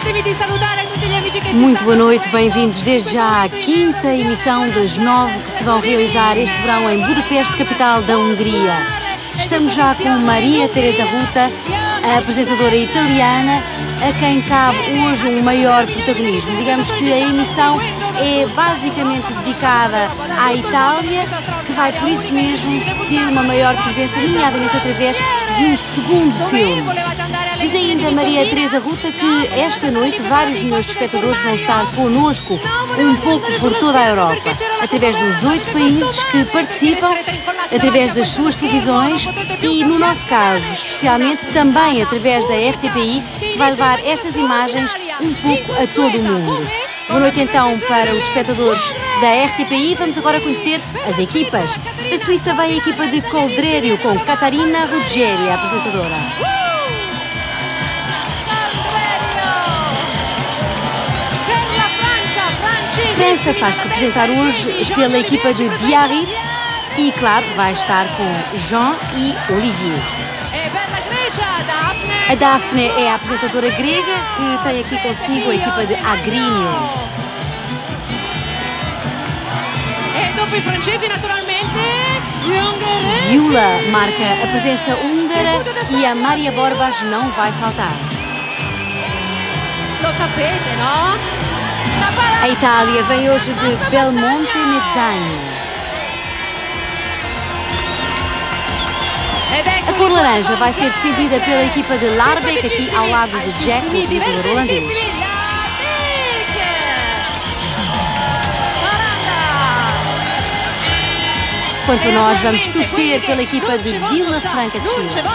Muito boa noite, bem-vindos desde já à quinta emissão das 9 que se vão realizar este verão em Budapeste, capital da Hungria. Estamos já com Maria Teresa Ruta, a apresentadora italiana, a quem cabe hoje um maior protagonismo. Digamos que a emissão é basicamente dedicada à Itália, que vai por isso mesmo ter uma maior presença, nomeadamente através de um segundo filme. Diz ainda Maria Teresa Ruta que esta noite vários milhões de espectadores vão estar connosco um pouco por toda a Europa, através dos 8 países que participam, através das suas televisões e, no nosso caso, especialmente também através da RTPI, que vai levar estas imagens um pouco a todo o mundo. Boa noite então para os espectadores da RTPI. Vamos agora conhecer as equipas. Da Suíça vem a equipa de Coldrério com Catarina Ruggeri, a apresentadora. França faz-se representar hoje pela equipa de Biarritz e, claro, vai estar com Jean e Olivier. A Daphne é a apresentadora grega que tem aqui consigo a equipa de Agrinio. Gyula marca a presença húngara e a Maria Borbas não vai faltar. A Itália vem hoje de Belmonte Mezzani. A cor laranja vai ser defendida pela equipa de Larbeck, aqui ao lado de Jack, o jogador holandês. Quanto a nós, vamos torcer pela equipa de Vila Franca de Xira.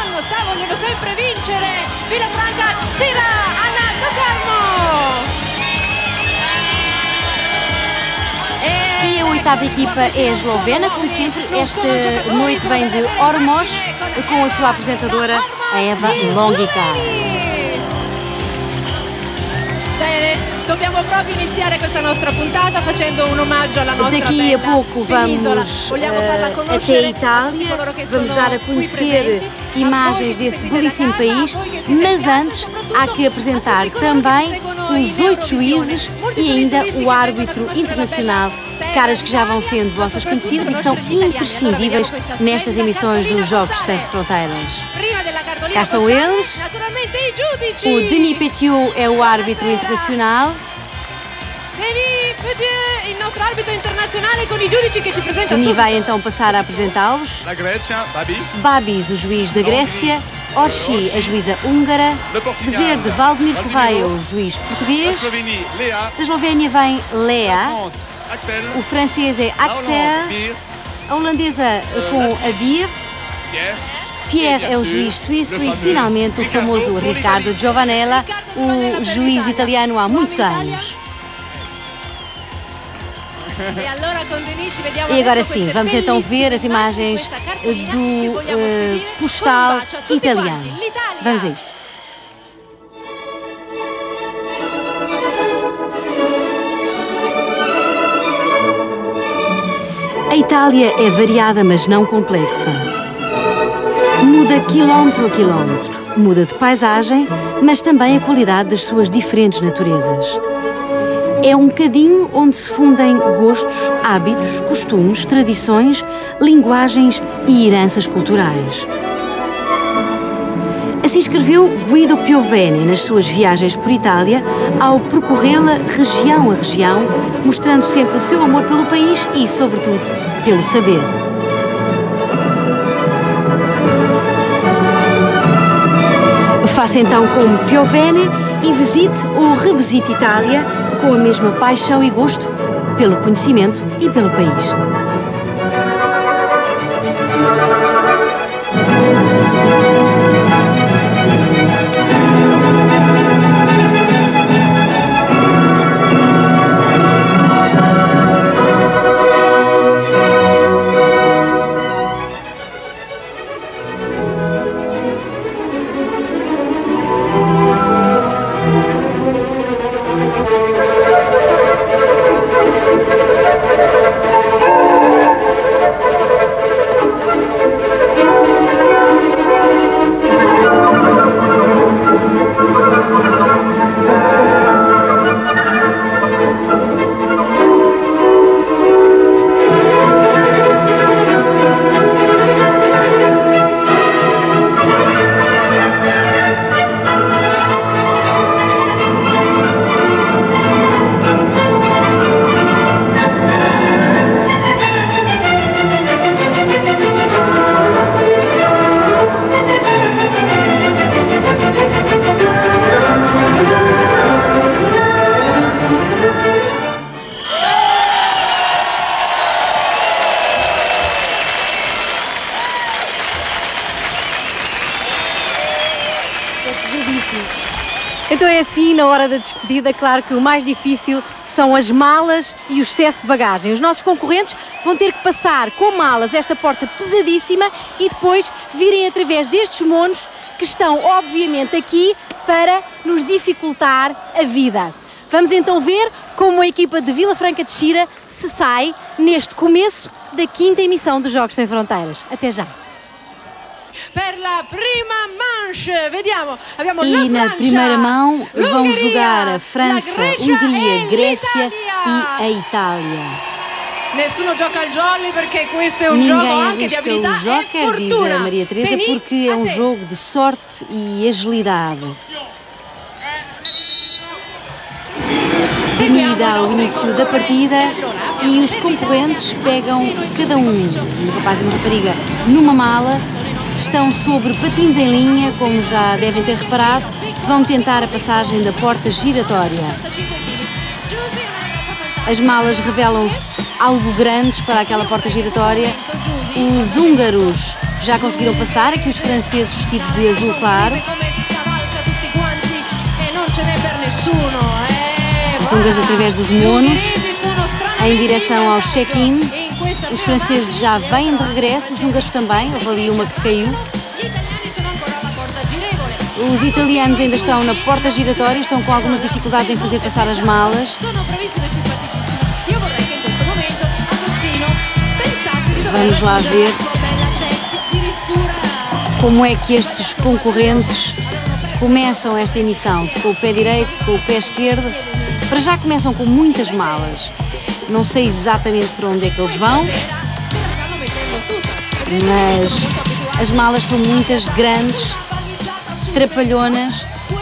E a oitava equipa é a eslovena, como sempre. Esta noite vem de Ormos, com a sua apresentadora, a Eva Longica. Daqui a pouco vamos até a Itália, vamos dar a conhecer imagens desse belíssimo país, mas antes há que apresentar também os 8 juízes e ainda o árbitro internacional, caras que já vão sendo vossas conhecidas e que são imprescindíveis nestas emissões dos Jogos Sem Fronteiras. Cá estão eles. O Denis Petiot é o árbitro internacional. Denis vai então passar a apresentá-los. Babis, o juiz da Grécia. Orsi, a juíza húngara. De verde, Valdemir Correia, o juiz português. Da Eslovénia vem Lea. O francês é Axel. A holandesa com a Bir. Pierre é o juiz suíço e, finalmente, o famoso Riccardo Giovanella, o juiz italiano há muitos anos. E agora sim, vamos então ver as imagens do postal italiano. Vamos a isto. A Itália é variada, mas não complexa. Muda quilómetro a quilómetro, muda de paisagem, mas também a qualidade das suas diferentes naturezas. É um cadinho onde se fundem gostos, hábitos, costumes, tradições, linguagens e heranças culturais. Assim escreveu Guido Piovene nas suas viagens por Itália, ao percorrê-la região a região, mostrando sempre o seu amor pelo país e, sobretudo, pelo saber. Faça então como Piovene e visite ou revisite Itália com a mesma paixão e gosto pelo conhecimento e pelo país. Então é assim, na hora da despedida, claro que o mais difícil são as malas e o excesso de bagagem. Os nossos concorrentes vão ter que passar com malas esta porta pesadíssima e depois virem através destes monos que estão, obviamente, aqui para nos dificultar a vida. Vamos então ver como a equipa de Vila Franca de Xira se sai neste começo da 5ª emissão dos Jogos Sem Fronteiras. Até já! E na primeira mão vão jogar a França, Hungria, Grécia e a Itália. Ninguém arrisca o joker, diz a Maria Teresa, porque é um jogo de sorte e agilidade. Dá o início da partida e os concorrentes pegam cada um rapaz e uma rapariga, numa mala. Estão sobre patins em linha, como já devem ter reparado, vão tentar a passagem da porta giratória. As malas revelam-se algo grandes para aquela porta giratória. Os húngaros já conseguiram passar, aqui os franceses vestidos de azul claro. Os húngaros através dos monos, em direção ao check-in. Os franceses já vêm de regresso, os húngaros também, houve ali uma que caiu. Os italianos ainda estão na porta giratória, estão com algumas dificuldades em fazer passar as malas. Vamos lá ver como é que estes concorrentes começam esta emissão, se com o pé direito, se com o pé esquerdo. Para já começam com muitas malas. Não sei exatamente para onde é que eles vão, mas as malas são muitas, grandes, trapalhonas.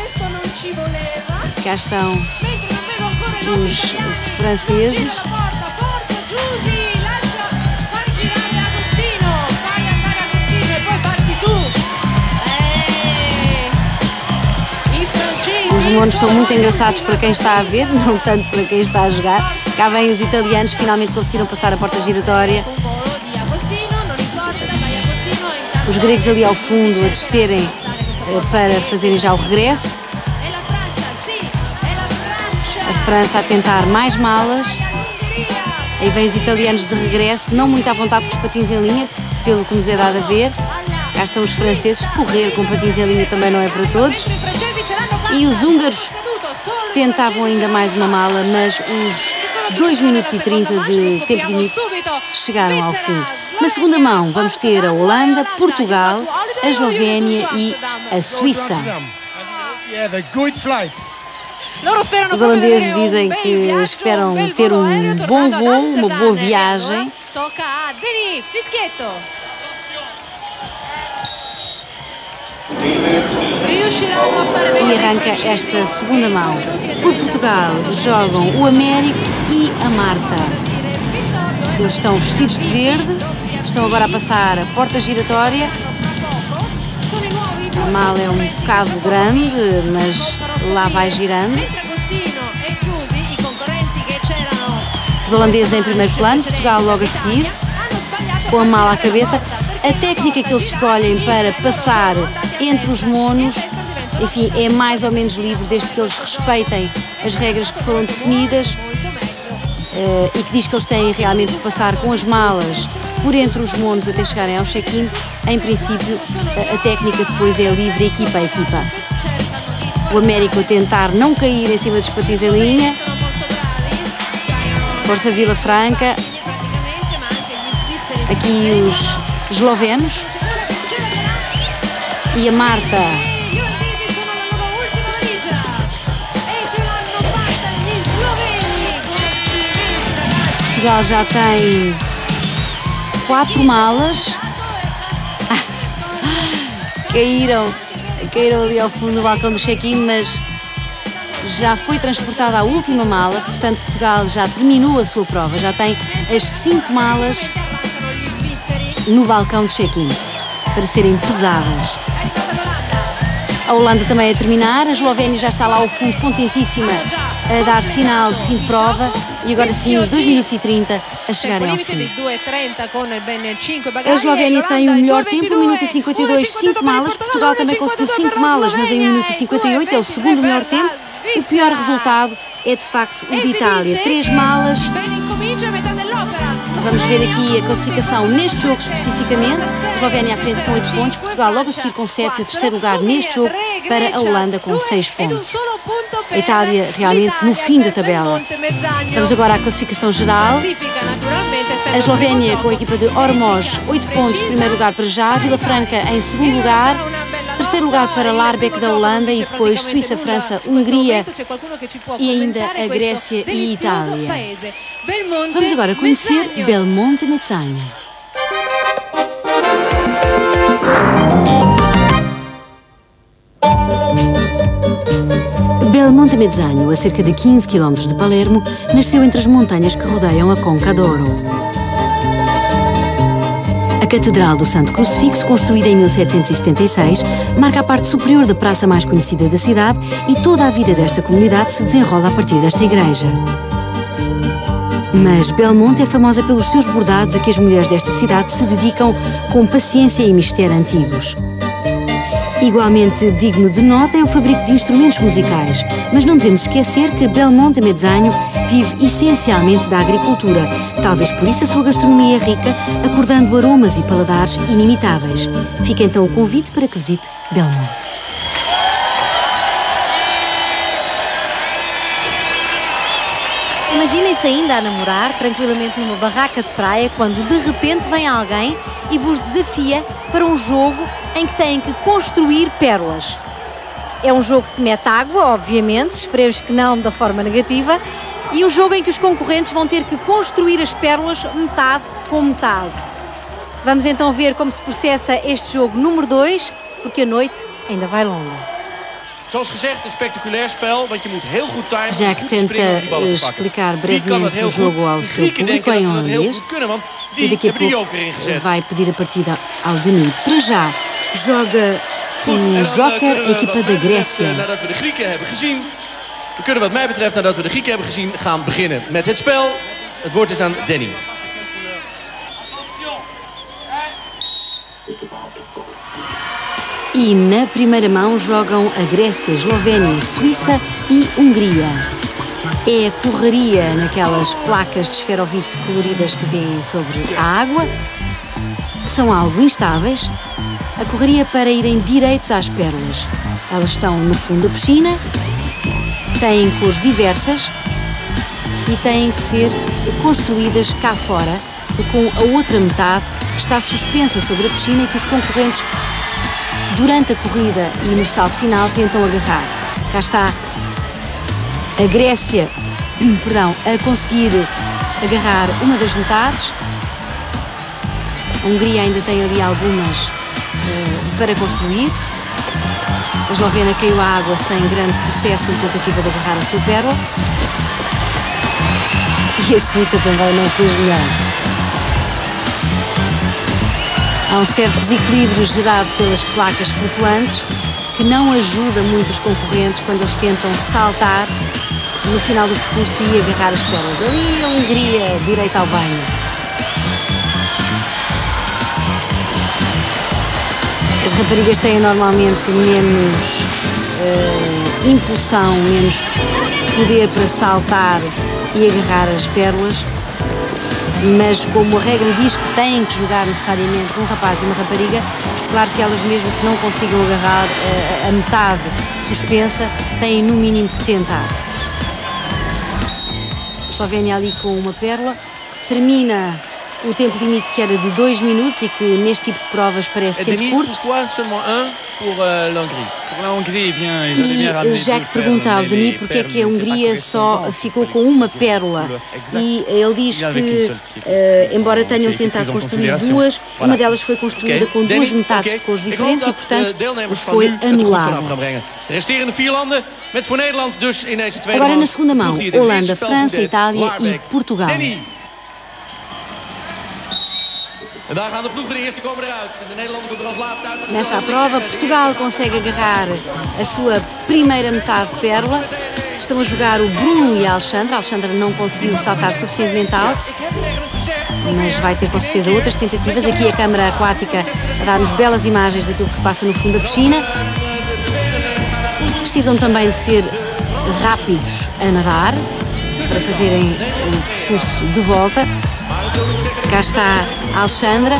Cá estão os franceses. Os monos são muito engraçados para quem está a ver, não tanto para quem está a jogar. Cá vêm os italianos, finalmente conseguiram passar a porta giratória. Os gregos ali ao fundo a descerem para fazerem já o regresso. A França a tentar mais malas. Aí vêm os italianos de regresso, não muito à vontade com os patins em linha, pelo que nos é dado a ver. Cá estão os franceses, correr com patins em linha também não é para todos. E os húngaros tentavam ainda mais uma mala, mas os 2 minutos e 30 de tempo limite chegaram ao fim. Na segunda mão vamos ter a Holanda, Portugal, a Eslovénia e a Suíça. Os holandeses dizem que esperam ter um bom voo, uma boa viagem. E arranca esta segunda mão. Por Portugal jogam o Américo e a Marta. Eles estão vestidos de verde, estão agora a passar a porta giratória. A mala é um bocado grande, mas lá vai girando. Os holandeses em primeiro plano, Portugal logo a seguir, com a mala à cabeça. A técnica que eles escolhem para passar entre os monos, enfim, é mais ou menos livre, desde que eles respeitem as regras que foram definidas e que diz que eles têm realmente que passar com as malas por entre os monos até chegarem ao check-in. Em princípio, a técnica depois é livre, equipa a equipa. O Américo a tentar não cair em cima dos patins em linha. Força Vila Franca. Aqui os eslovenos. E a Marta. Portugal já tem 4 malas. Caíram ali ao fundo do balcão do check-in, mas já foi transportada a última mala, portanto Portugal já terminou a sua prova, já tem as 5 malas no balcão do check-in para serem pesadas. A Holanda também a terminar, a Eslovénia já está lá ao fundo, contentíssima a dar sinal de fim de prova e agora sim os 2 minutos e 30 a chegarem ao fim. A Eslovénia tem o melhor tempo, 1 minuto e 52, 5 malas. Portugal também conseguiu 5 malas, mas em 1 minuto e 58 é o segundo melhor tempo. O pior resultado é de facto o de Itália, 3 malas. Vamos ver aqui a classificação neste jogo especificamente. A Eslovénia à frente com 8 pontos, Portugal logo a seguir com 7 e o terceiro lugar neste jogo para a Holanda com 6 pontos. A Itália realmente no fim da tabela. Vamos agora à classificação geral. A Eslovénia com a equipa de Ormos, 8 pontos, primeiro lugar para já. Vila Franca em segundo lugar. Terceiro lugar para Larbeck da Holanda e depois Suíça, França, Hungria e ainda a Grécia e Itália. Vamos agora conhecer Belmonte Mezzagno. Belmonte Mezzagno, a cerca de 15 km de Palermo, nasceu entre as montanhas que rodeiam a Conca d'Oro. A Catedral do Santo Crucifixo, construída em 1776, marca a parte superior da praça mais conhecida da cidade e toda a vida desta comunidade se desenrola a partir desta igreja. Mas Belmonte é famosa pelos seus bordados a que as mulheres desta cidade se dedicam com paciência e mistério antigos. Igualmente digno de nota é o fabrico de instrumentos musicais, mas não devemos esquecer que Belmonte Mezzagno vive essencialmente da agricultura. Talvez por isso a sua gastronomia é rica, acordando aromas e paladares inimitáveis. Fica então o convite para que visite Belmonte. Imaginem-se ainda a namorar tranquilamente numa barraca de praia quando de repente vem alguém e vos desafia para um jogo em que têm que construir pérolas. É um jogo que mete água, obviamente, esperemos que não da forma negativa, e um jogo em que os concorrentes vão ter que construir as pérolas metade com metade. Vamos então ver como se processa este jogo número 2, porque a noite ainda vai longa. Zoals gezegd, een spectaculair spel, want je moet heel goed timen. Já que tenta explicar brevemente o jogo ao seu público em holandês, e daqui a pouco vai pedir a partida ao Denis. Para já, joga um joker a equipa da Grécia. Nadat we de Grieken hebben gezien, we kunnen wat mij betreft, nadat we de Grieken hebben gezien, gaan beginnen met het spel. Het woord is aan Danny. E na primeira mão jogam a Grécia, Eslovénia, Suíça e Hungria. É a correria naquelas placas de esferovite coloridas que vêem sobre a água. São algo instáveis. A correria para irem direitos às pérolas. Elas estão no fundo da piscina, têm cores diversas e têm que ser construídas cá fora, com a outra metade que está suspensa sobre a piscina e que os concorrentes durante a corrida e no salto final tentam agarrar. Cá está a Grécia, a conseguir agarrar uma das metades. A Hungria ainda tem ali algumas para construir. A Eslovénia caiu à água sem grande sucesso na tentativa de agarrar a sua pérola. E a Suíça também não fez melhor. Há um certo desequilíbrio gerado pelas placas flutuantes que não ajuda muito os concorrentes quando eles tentam saltar no final do percurso e agarrar as pérolas. Ali a Hungria direita ao banho. As raparigas têm normalmente menos impulsão, menos poder para saltar e agarrar as pérolas. Mas como a regra diz que têm que jogar necessariamente um rapaz e uma rapariga, claro que elas mesmo que não consigam agarrar a metade suspensa, têm no mínimo que tentar. A Eslovénia ali com uma pérola, termina o tempo limite que era de 2 minutos e que neste tipo de provas parece sempre curto. E Jacques pergunta ao Denis porque é que a Hungria só ficou com uma pérola. E ele diz que, embora tenham tentado construir duas, uma delas foi construída com 2 metades de cores diferentes e, portanto, foi anulada. Agora na segunda mão, Holanda, França, Itália e Portugal. Nessa prova, Portugal consegue agarrar a sua primeira metade de pérola Estão a jogar o Bruno e a Alexandra. A Alexandra não conseguiu saltar suficientemente alto, mas vai ter com certeza outras tentativas. Aqui a câmara aquática a dar-nos belas imagens daquilo que se passa no fundo da piscina. Precisam também de ser rápidos a nadar para fazerem o percurso de volta. Cá está a Alexandra.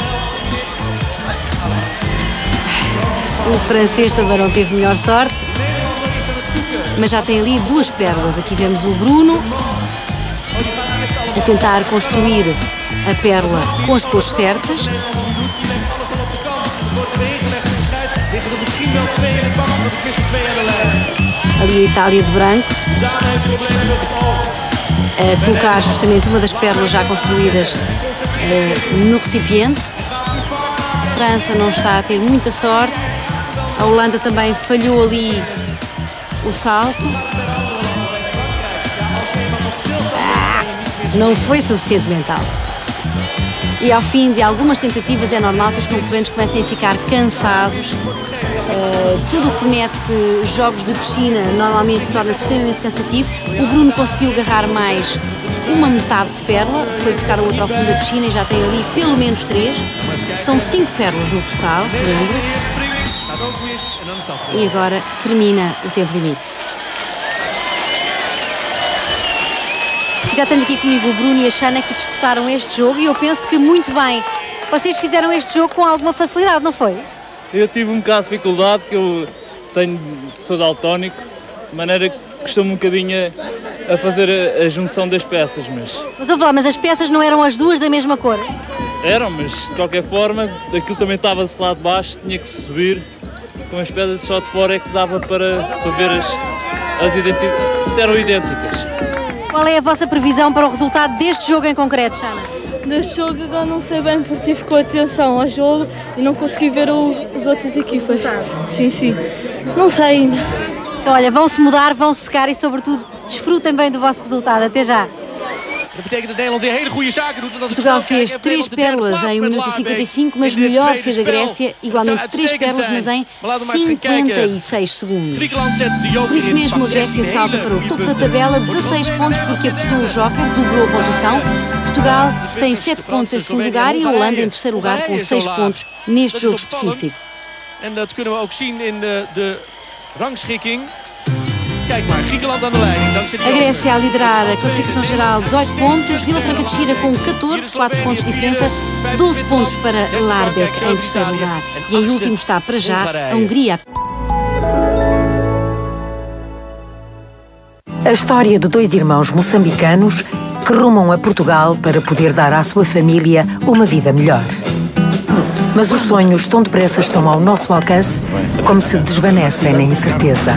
O francês também não teve melhor sorte, mas já tem ali duas pérolas. Aqui vemos o Bruno a tentar construir a pérola com as cores certas. Ali a Itália de branco a colocar justamente uma das pérolas já construídas no recipiente. A França não está a ter muita sorte. A Holanda também falhou ali o salto. Não foi suficientemente alto. E ao fim de algumas tentativas é normal que os concorrentes comecem a ficar cansados. Tudo o que mete jogos de piscina normalmente torna-se extremamente cansativo. O Bruno conseguiu agarrar mais uma metade de pérola, foi buscar a outra ao fundo da piscina e já tem ali pelo menos 3. São 5 pérolas no total, lembro. E agora termina o tempo limite. Já tenho aqui comigo o Bruno e a Xana que disputaram este jogo e eu penso que muito bem. Vocês fizeram este jogo com alguma facilidade, não foi? Eu tive um bocado de dificuldade, que eu sou daltónico, de maneira que costumo um bocadinho a fazer a junção das peças, mas... Mas as peças não eram as duas da mesma cor? Eram, mas de qualquer forma, aquilo também estava-se lá de baixo, tinha que se subir, com as peças só de fora é que dava para ver as idênticas, se eram idênticas. Qual é a vossa previsão para o resultado deste jogo em concreto, Xana? Deste jogo agora não sei bem porque tive com atenção ao jogo e não consegui ver as outras equipas. Sim. Não sei ainda. Então, olha, vão-se mudar, vão-se secar e, sobretudo, desfrutem bem do vosso resultado. Até já. Portugal fez 3 pérolas em 1 minuto e 55, mas melhor fez a Grécia, igualmente 3 pérolas, mas em 56 segundos. Por isso mesmo, a Grécia salta para o topo da tabela, 16 pontos, porque apostou o joker, dobrou a pontuação. Portugal tem 7 pontos em segundo lugar e a Holanda em terceiro lugar com 6 pontos neste jogo específico. A Grécia a liderar a classificação geral, 18 pontos, Vila Franca de Xira com 14, 4 pontos de diferença, 12 pontos para Larbeck em terceiro lugar. E em último está, para já, a Hungria. A história de 2 irmãos moçambicanos que rumam a Portugal para poder dar à sua família uma vida melhor. Mas os sonhos tão depressa estão ao nosso alcance como se desvanecem na incerteza.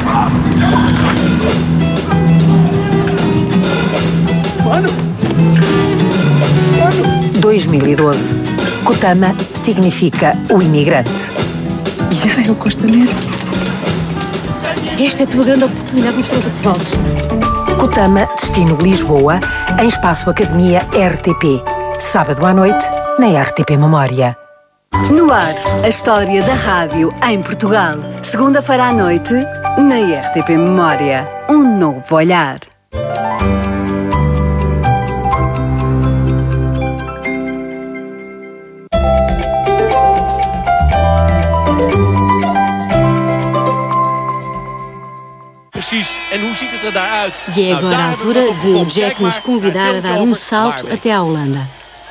2012. Kutama significa o imigrante. Já é o Costa Neto. Esta é a tua grande oportunidade, gostosa que vales. Kutama, destino Lisboa, em Espaço Academia RTP. Sábado à noite, na RTP Memória. No ar, a história da rádio em Portugal. Segunda-feira à noite, na RTP Memória. Um novo olhar. E é agora a altura de o Jack nos convidar a dar um salto até à Holanda.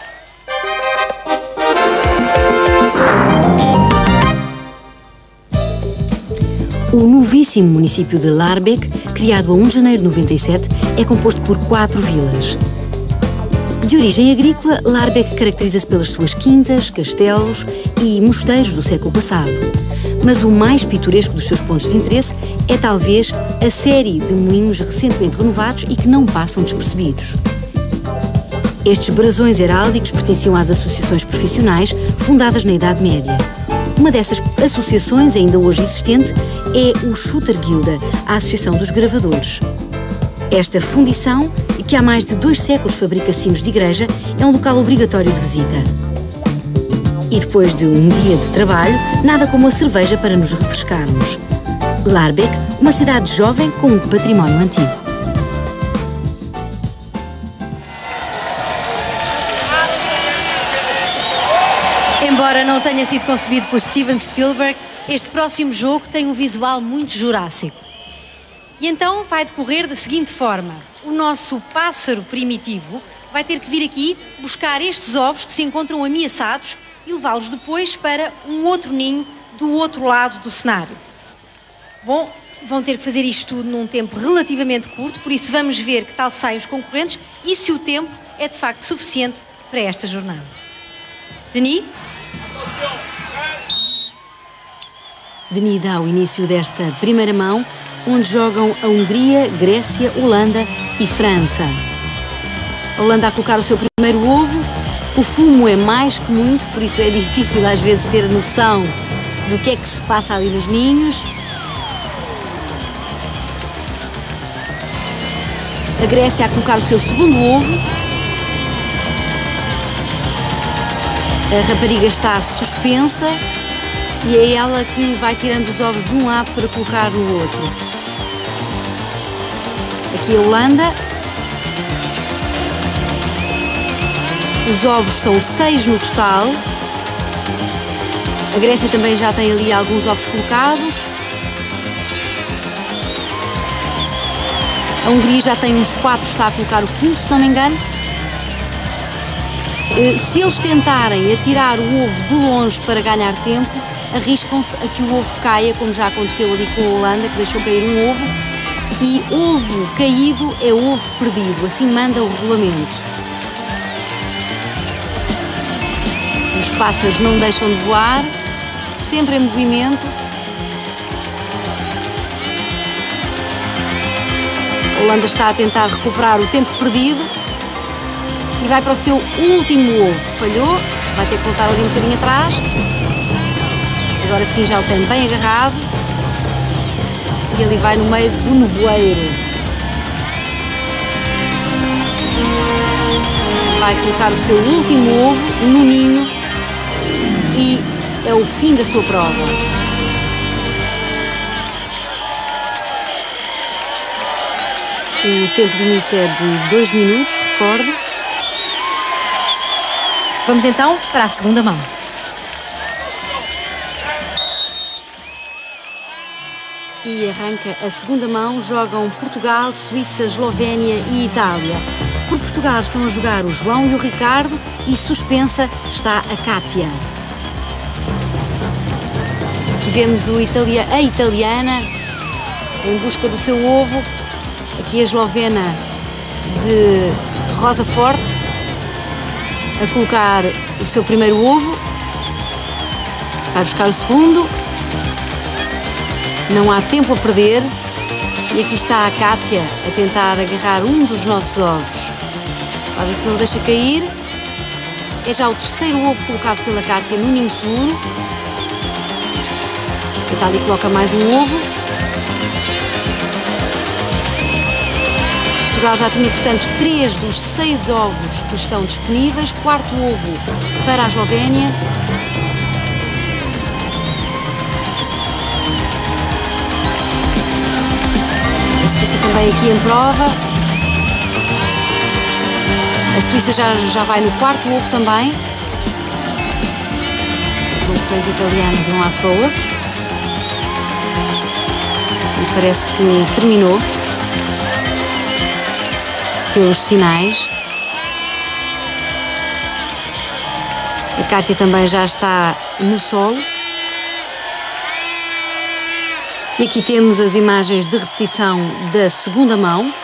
O novíssimo município de Larbeck, criado a 1 de janeiro de 97, é composto por 4 vilas. De origem agrícola, Larbeck caracteriza-se pelas suas quintas, castelos e mosteiros do século passado. Mas o mais pitoresco dos seus pontos de interesse é talvez a série de moinhos recentemente renovados e que não passam despercebidos. Estes brasões heráldicos pertenciam às associações profissionais fundadas na Idade Média. Uma dessas associações, ainda hoje existente, é o Schuttergilde, a Associação dos Gravadores. Esta fundição, que há mais de 2 séculos fabrica sinos de igreja, é um local obrigatório de visita. E depois de um dia de trabalho, nada como a cerveja para nos refrescarmos. Larbeck, uma cidade jovem com um património antigo. Embora não tenha sido concebido por Steven Spielberg, este próximo jogo tem um visual muito jurássico. E então vai decorrer da seguinte forma: o nosso pássaro primitivo vai ter que vir aqui buscar estes ovos que se encontram ameaçados e levá-los depois para um outro ninho do outro lado do cenário. Bom, vão ter que fazer isto tudo num tempo relativamente curto, por isso vamos ver que tal saem os concorrentes e se o tempo é de facto suficiente para esta jornada. Denis? Denis dá o início desta primeira mão, onde jogam a Hungria, Grécia, Holanda e França. A Holanda a colocar o seu primeiro ovo. O fumo é mais que muito, por isso é difícil às vezes ter a noção do que é que se passa ali nos ninhos. A Grécia a colocar o seu segundo ovo. A rapariga está suspensa e é ela que vai tirando os ovos de um lado para colocar no outro. Aqui a Holanda. Os ovos são 6 no total. A Grécia também já tem ali alguns ovos colocados. A Hungria já tem uns 4, está a colocar o quinto, se não me engano. Se eles tentarem atirar o ovo de longe para ganhar tempo, arriscam-se a que o ovo caia, como já aconteceu ali com a Holanda, que deixou cair um ovo. E ovo caído é ovo perdido, assim manda o regulamento. Os pássaros não deixam de voar, sempre em movimento. A Holanda está a tentar recuperar o tempo perdido e vai para o seu último ovo. Falhou, vai ter que voltar ali um bocadinho atrás. Agora sim já o tem bem agarrado e ali vai no meio do nevoeiro. Vai colocar o seu último ovo no ninho e é o fim da sua prova. O tempo limite é de 2 minutos, recordo. Vamos então para a segunda mão. E arranca a segunda mão, jogam Portugal, Suíça, Eslovénia e Itália. Por Portugal estão a jogar o João e o Ricardo e suspensa está a Kátia. Aqui vemos a italiana em busca do seu ovo. Aqui a eslovena de Rosa Forte a colocar o seu primeiro ovo. Vai buscar o segundo. Não há tempo a perder. E aqui está a Kátia a tentar agarrar um dos nossos ovos. Vai ver se não o deixa cair. É já o terceiro ovo colocado pela Kátia no ninho seguro. A Itália coloca mais um ovo. Portugal já tinha, portanto, 3 dos 6 ovos que estão disponíveis. Quarto ovo para a Eslovénia. A Suíça também aqui em prova. A Suíça já vai no quarto ovo também. O movimento italiano de um lado para o outro. E parece que terminou. Pelos sinais. A Kátia também já está no solo. E aqui temos as imagens de repetição da segunda mão.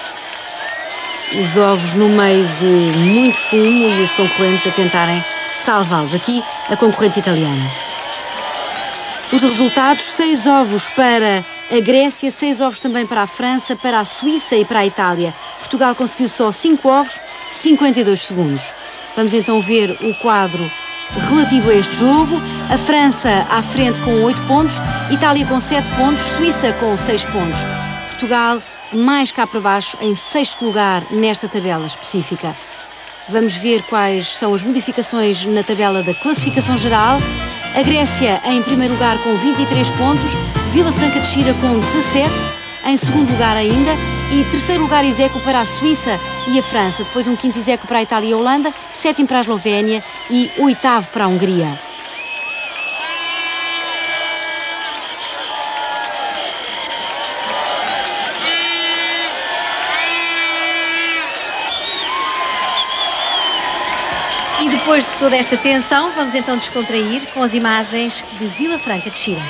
Os ovos no meio de muito fumo e os concorrentes a tentarem salvá-los. Aqui a concorrente italiana. Os resultados: 6 ovos para a Grécia, 6 ovos também para a França, para a Suíça e para a Itália. Portugal conseguiu só 5 ovos, 52 segundos. Vamos então ver o quadro relativo a este jogo. A França à frente com 8 pontos, Itália com 7 pontos, Suíça com 6 pontos. Portugal mais cá para baixo em 6º lugar nesta tabela específica. Vamos ver quais são as modificações na tabela da classificação geral. A Grécia em primeiro lugar com 23 pontos, Vila Franca de Xira com 17, em segundo lugar ainda, e terceiro lugar execo para a Suíça e a França, depois um quinto execo para a Itália e a Holanda, sétimo para a Eslovénia e oitavo para a Hungria. E depois de toda esta tensão, vamos então descontrair com as imagens de Vila Franca de Xira.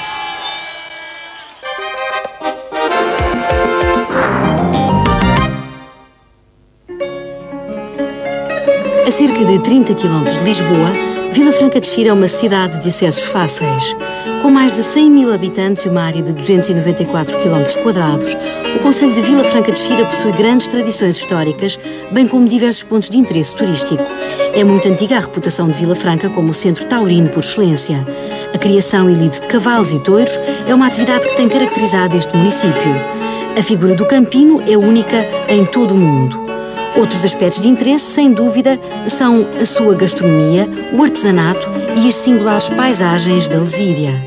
A cerca de 30 km de Lisboa, Vila Franca de Xira é uma cidade de acessos fáceis. Com mais de 100 mil habitantes e uma área de 294 km², o concelho de Vila Franca de Xira possui grandes tradições históricas, bem como diversos pontos de interesse turístico. É muito antiga a reputação de Vila Franca como o centro taurino por excelência. A criação e lide de cavalos e touros é uma atividade que tem caracterizado este município. A figura do campino é única em todo o mundo. Outros aspectos de interesse, sem dúvida, são a sua gastronomia, o artesanato e as singulares paisagens da Lesíria.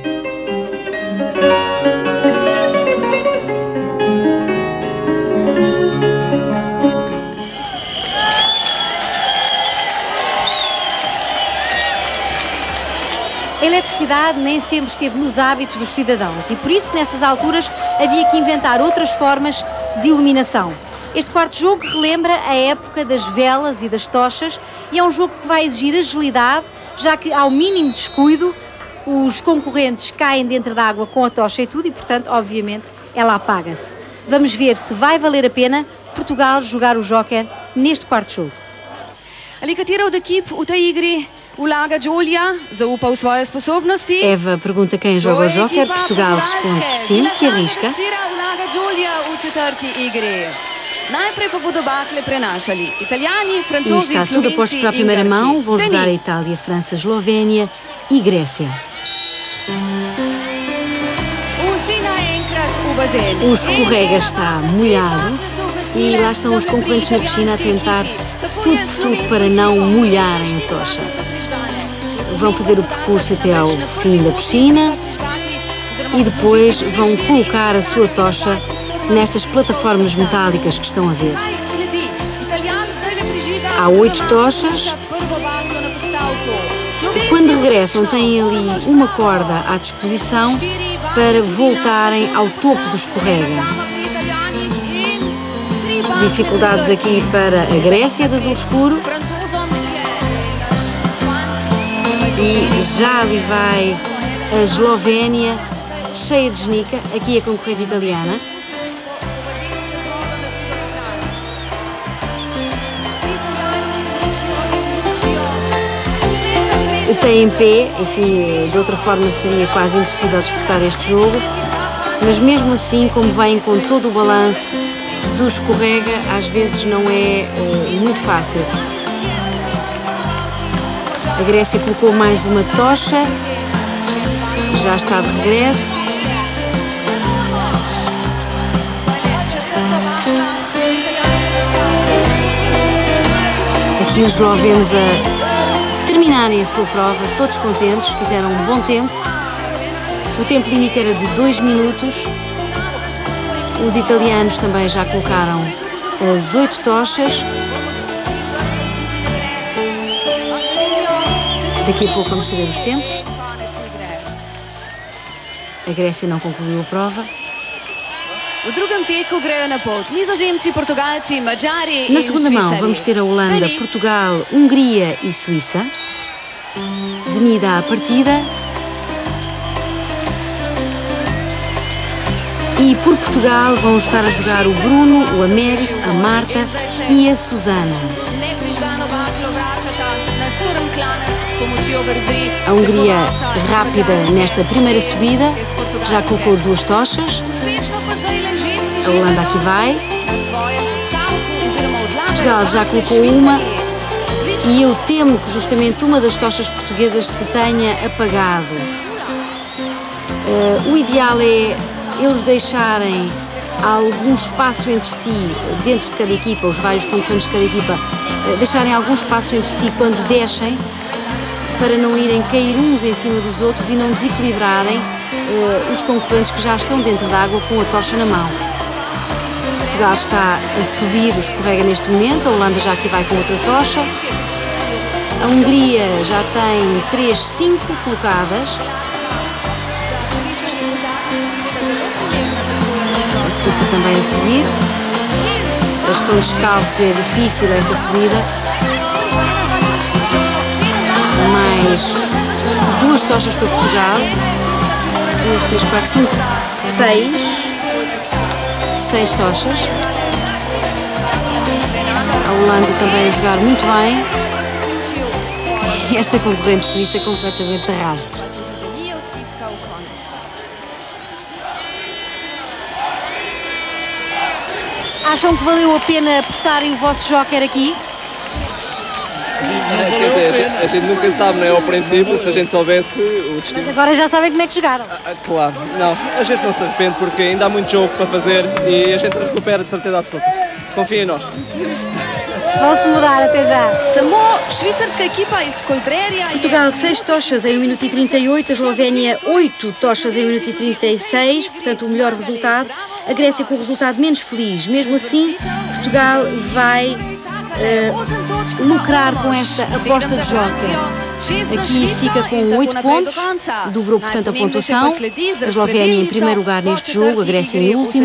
A eletricidade nem sempre esteve nos hábitos dos cidadãos e, por isso, nessas alturas, havia que inventar outras formas de iluminação. Este quarto jogo relembra a época das velas e das tochas e é um jogo que vai exigir agilidade, já que, ao mínimo descuido, os concorrentes caem dentro da água com a tocha e tudo e, portanto, obviamente, ela apaga-se. Vamos ver se vai valer a pena Portugal jogar o Joker neste quarto jogo. Ali katera od ekip v tej igri vlaga Julia, zaupa v svoje sposobnosti? Eva pergunta quem joga o Joker, Portugal responde que sim, que arrisca. Vlaga Julia v četrti igri. Najprej pa bodo bakle prenašali Italijani, Francozi, está tudo aposto para a primeira mão. Vão jogar a Itália, França, Eslovénia e Grécia. O escorrega está molhado e lá estão os concorrentes na piscina a tentar tudo para não molharem a tocha. Vão fazer o percurso até ao fim da piscina e depois vão colocar a sua tocha nestas plataformas metálicas que estão a ver. Há 8 tochas. Quando regressam, têm ali uma corda à disposição para voltarem ao topo do escorrega. Dificuldades aqui para a Grécia de azul escuro. E já ali vai a Eslovénia, cheia de genica. Aqui a concorrente italiana. Tem em pé, enfim, de outra forma seria quase impossível disputar este jogo, mas mesmo assim, como vêm com todo o balanço do escorrega, às vezes não é muito fácil. A Grécia colocou mais uma tocha, já está de regresso. Aqui os eslovenos a terminarem a sua prova, todos contentes, fizeram um bom tempo. O tempo limite era de 2 minutos. Os italianos também já colocaram as 8 tochas. Daqui a pouco vamos saber os tempos. A Grécia não concluiu a prova. V drugem teku grejo na pot Nizozemci, Portugalci, Mađari Na segunda mão vamos ter a Holanda, Portugal, Hungria e Suíça. Denida à partida. E por Portugal vão estar a jogar o Bruno, o Américo, a Marta e a Susana. A Hungria rápida nesta primeira subida, já colocou 2 tochas. A Holanda aqui vai. Portugal já colocou uma. E eu temo que justamente uma das tochas portuguesas se tenha apagado. O ideal é eles deixarem algum espaço entre si, dentro de cada equipa, os vários concorrentes de cada equipa, deixarem algum espaço entre si quando descem, para não irem cair uns em cima dos outros e não desequilibrarem os concorrentes que já estão dentro d'água com a tocha na mão. Portugal está a subir, escorrega neste momento, a Holanda já aqui vai com outra tocha. A Hungria já tem 3-5 colocadas. A Suíça também a subir. Eles estão descalços, é difícil esta subida. Mais 2 tochas para Portugal. 2, 3, 4, 5, 6 tochas. A Holanda também a jogar muito bem. E esta concorrente suíça completamente a rastros. Acham que valeu a pena apostarem o vosso joker aqui? Quer dizer, a gente nunca sabe, não é? Ao princípio, se a gente soubesse o destino. Mas agora já sabem como é que jogaram. Claro, não, a gente não se arrepende porque ainda há muito jogo para fazer e a gente recupera de certeza absoluta. Confia em nós. Vão-se mudar, até já. Portugal 6 tochas em 1 minuto e 38, a Eslovénia 8 tochas em 1 minuto e 36, portanto o melhor resultado. A Grécia com o resultado menos feliz. Mesmo assim, Portugal vai lucrar com esta aposta de joker. Aqui fica com 8 pontos, dobrou portanto a pontuação. A Eslovénia em primeiro lugar neste jogo, a Grécia em último.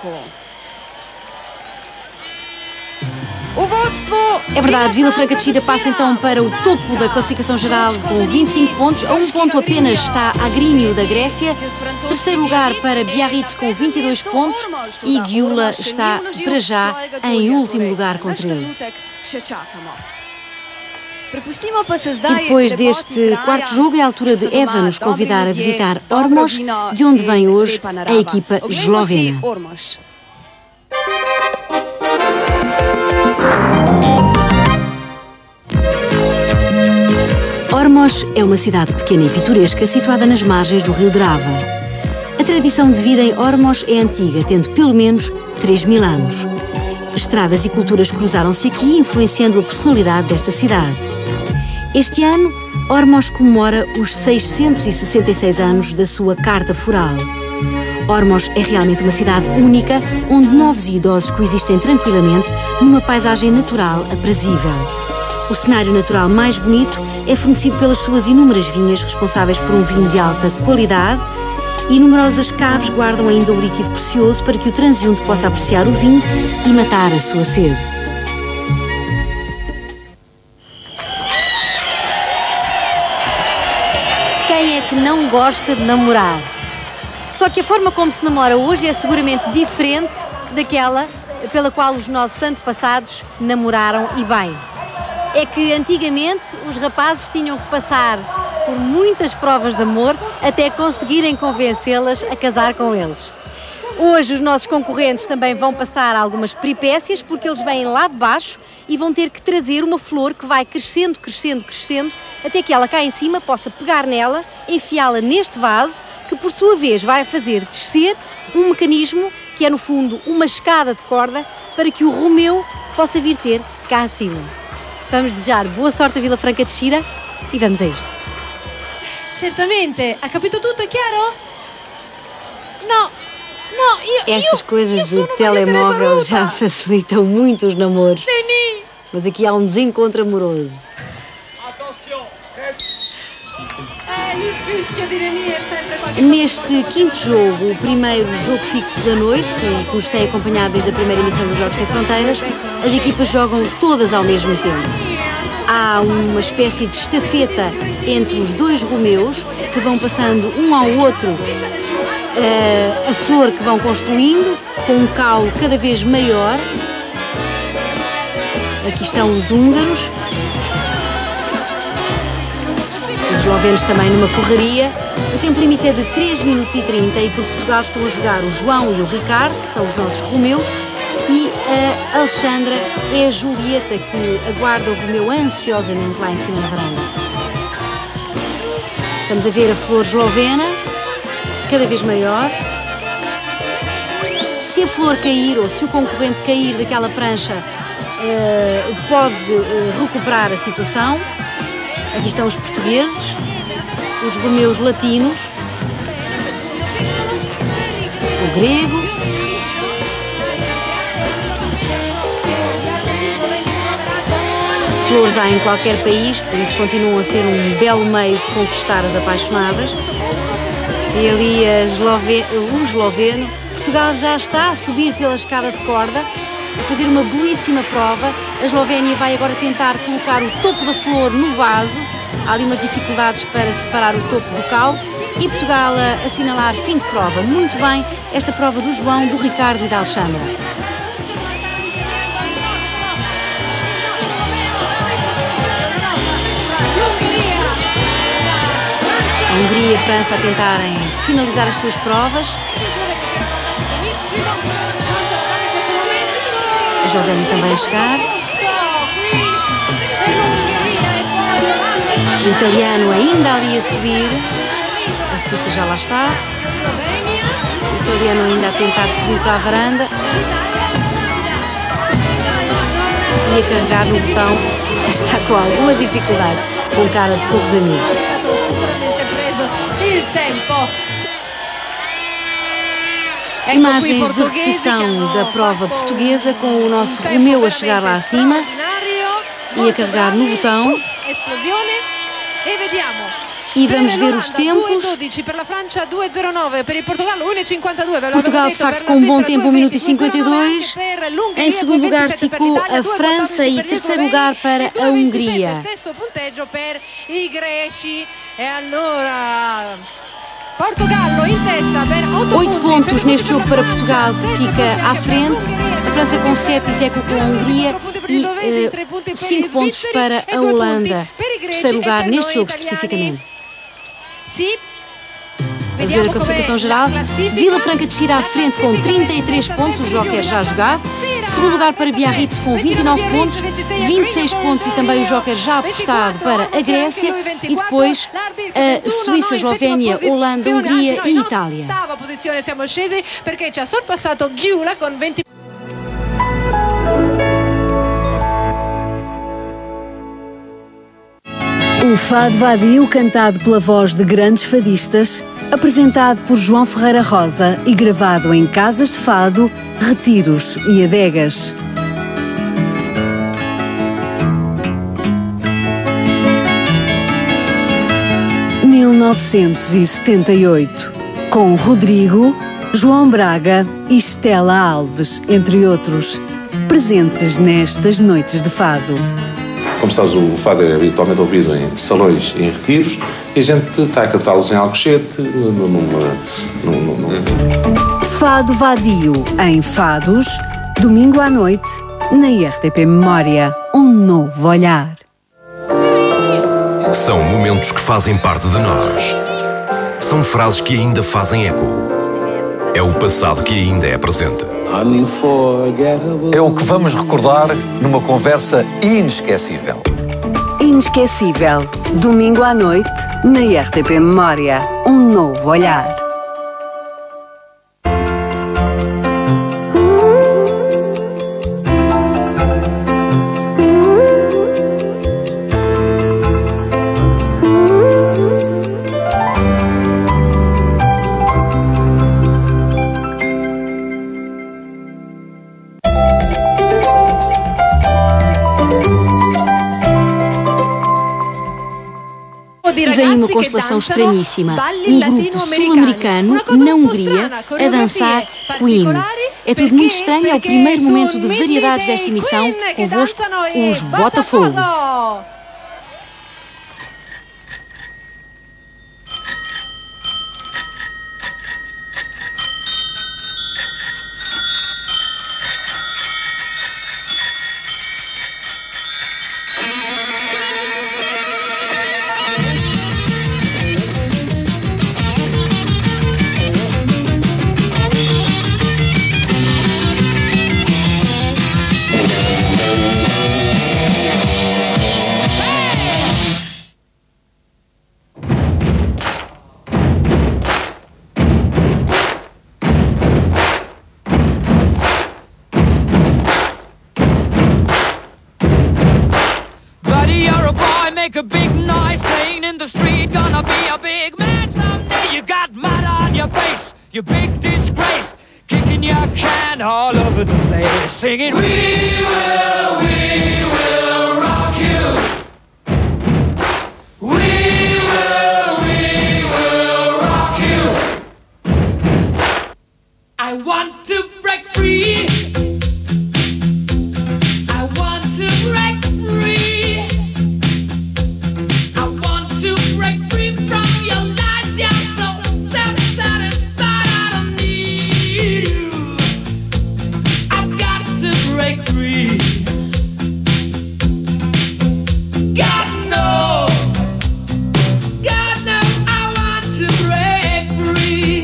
É verdade, Vila Franca de Xira passa então para o topo da classificação geral com 25 pontos, a 1 ponto apenas está Agrinho da Grécia, terceiro lugar para Biarritz com 22 pontos e Gyula está para já em último lugar com 13. E depois deste quarto jogo é a altura de Eva nos convidar a visitar Ormož, de onde vem hoje a equipa eslovena. Ormož é uma cidade pequena e pitoresca situada nas margens do rio Drava. A tradição de vida em Ormož é antiga, tendo pelo menos 3.000 anos. Estradas e culturas cruzaram-se aqui, influenciando a personalidade desta cidade. Este ano, Ormož comemora os 666 anos da sua Carta Foral. Ormož é realmente uma cidade única, onde novos e idosos coexistem tranquilamente numa paisagem natural aprazível. O cenário natural mais bonito é fornecido pelas suas inúmeras vinhas responsáveis por um vinho de alta qualidade e numerosas caves guardam ainda o líquido precioso para que o transeunte possa apreciar o vinho e matar a sua sede. Quem é que não gosta de namorar? Só que a forma como se namora hoje é seguramente diferente daquela pela qual os nossos antepassados namoraram e bem. É que antigamente os rapazes tinham que passar por muitas provas de amor até conseguirem convencê-las a casar com eles. Hoje os nossos concorrentes também vão passar algumas peripécias porque eles vêm lá de baixo e vão ter que trazer uma flor que vai crescendo, crescendo, crescendo até que ela cá em cima possa pegar nela, enfiá-la neste vaso que por sua vez vai fazer descer um mecanismo que é no fundo uma escada de corda para que o Romeu possa vir ter cá acima. Vamos desejar boa sorte a Vila Franca de Xira e vamos a isto. Certamente. Ha capito tutto, è chiaro? No, Estas coisas de telemóvel já facilitam muito os namoros. Mas aqui há um desencontro amoroso. Neste quinto jogo, o primeiro jogo fixo da noite, que nos tem acompanhado desde a primeira emissão dos Jogos Sem Fronteiras, as equipas jogam todas ao mesmo tempo. Há uma espécie de estafeta entre os dois Romeus, que vão passando um ao outro a flor que vão construindo, com um caule cada vez maior. Aqui estão os húngaros. Os eslovenos também numa correria. O tempo limite é de 3 minutos e 30 e por Portugal estão a jogar o João e o Ricardo, que são os nossos Romeus, e a Alexandra é a Julieta, que aguarda o Romeu ansiosamente lá em cima na varanda. Estamos a ver a flor eslovena, cada vez maior. Se a flor cair ou se o concorrente cair daquela prancha, pode recuperar a situação. Aqui estão os portugueses, os romeus latinos, o grego, flores há em qualquer país, por isso continuam a ser um belo meio de conquistar as apaixonadas. E ali o esloveno. Portugal já está a subir pela escada de corda, a fazer uma belíssima prova. A Eslovénia vai agora tentar colocar o topo da flor no vaso. Há ali umas dificuldades para separar o topo do caule. E Portugal a assinalar fim de prova. Muito bem esta prova do João, do Ricardo e da Alexandra. A Hungria e a França a tentarem finalizar as suas provas. A Eslovénia também a chegar. O italiano ainda ali a subir. A Suíça já lá está. O italiano ainda a tentar subir para a varanda. E a carregar no botão. Está com algumas dificuldades, com cara de poucos amigos. Imagens de repetição da prova portuguesa com o nosso Romeu a chegar lá acima e a carregar no botão. E vamos ver os tempos. Portugal, de facto, com um bom tempo, 1 minuto e 52. Em segundo lugar ficou a França e terceiro lugar para a Hungria. 8 pontos neste jogo para Portugal, que fica à frente. A França com 7 e Zeco com a Hungria. E 5 pontos para a Holanda. Terceiro lugar neste jogo especificamente. Vamos ver a classificação geral. Vila Franca de Xira à frente com 33 pontos, o Joker já jogado. Segundo lugar para Biarritz com 29 pontos, 26 pontos e também o Joker já apostado para a Grécia. E depois a Suíça, Eslovénia, Holanda, Hungria e Itália. O Fado Vadio, cantado pela voz de grandes fadistas, apresentado por João Ferreira Rosa e gravado em casas de fado, retiros e adegas. – 1978, com Rodrigo, João Braga e Estela Alves, entre outros, presentes nestas noites de fado. Como sabes, o fado é habitualmente ouvido em salões e em retiros e a gente está a cantá-los em Alcochete, Fado Vadio, em Fados, domingo à noite, na RTP Memória. Um novo olhar. São momentos que fazem parte de nós. São frases que ainda fazem eco. É o passado que ainda é presente. É o que vamos recordar numa conversa inesquecível. Inesquecível. Domingo à noite, na RTP Memória. Um novo olhar. E vem uma constelação estranhíssima. Um grupo sul-americano, na Hungria, a dançar Queen. É tudo muito estranho, é o primeiro momento de variedades desta emissão. Convosco, os Botafogo. make a big noise playing in the street. Gonna be a big man someday. You got mud on your face, you big disgrace. Kicking your can all over the place, singing, we will rock you. We will rock you. I want to break free. I want to break free. I want to break free from your lies. You're so self-satisfied. I don't need you. I've got to break free. God knows. God knows I want to break free.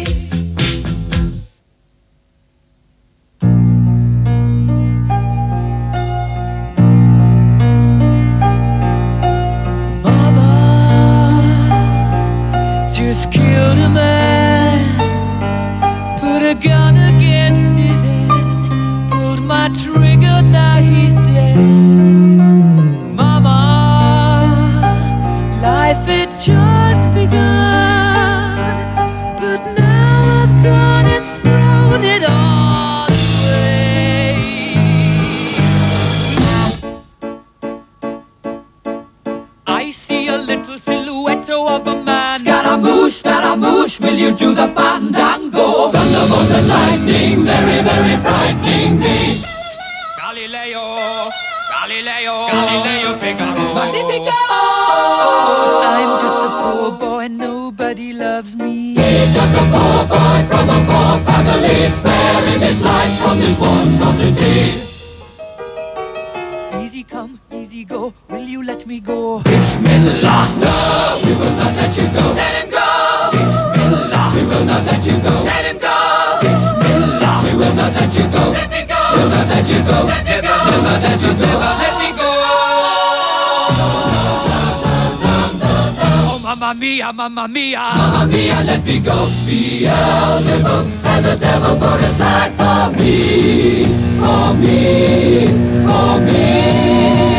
Just killed a man, put a gun against his head, pulled my trigger, now he's dead. Mama, life had just begun, but now I've gone and thrown it all away. I see a little silhouette of a man. Scaramouche, will you do the fandango? Thunderbolt and lightning, very, very frightening me. Galileo, Figaro. Magnifico! I'm just a poor boy, nobody loves me. He's just a poor boy from a poor family, sparing his life from this monstrosity. Easy come, easy go, will you let me go? Bismillah, no, we will not let you go. Let him go! Bismillah, we will not let you go. Let him go! Bismillah, we will not let you go. Let me go! We'll not let you go. Let me go! We'll not let you go. Let me go! Oh, mamma mia, mamma mia. Mamma mia, let me go. Beelzebub has a devil put aside for me. For me. For me.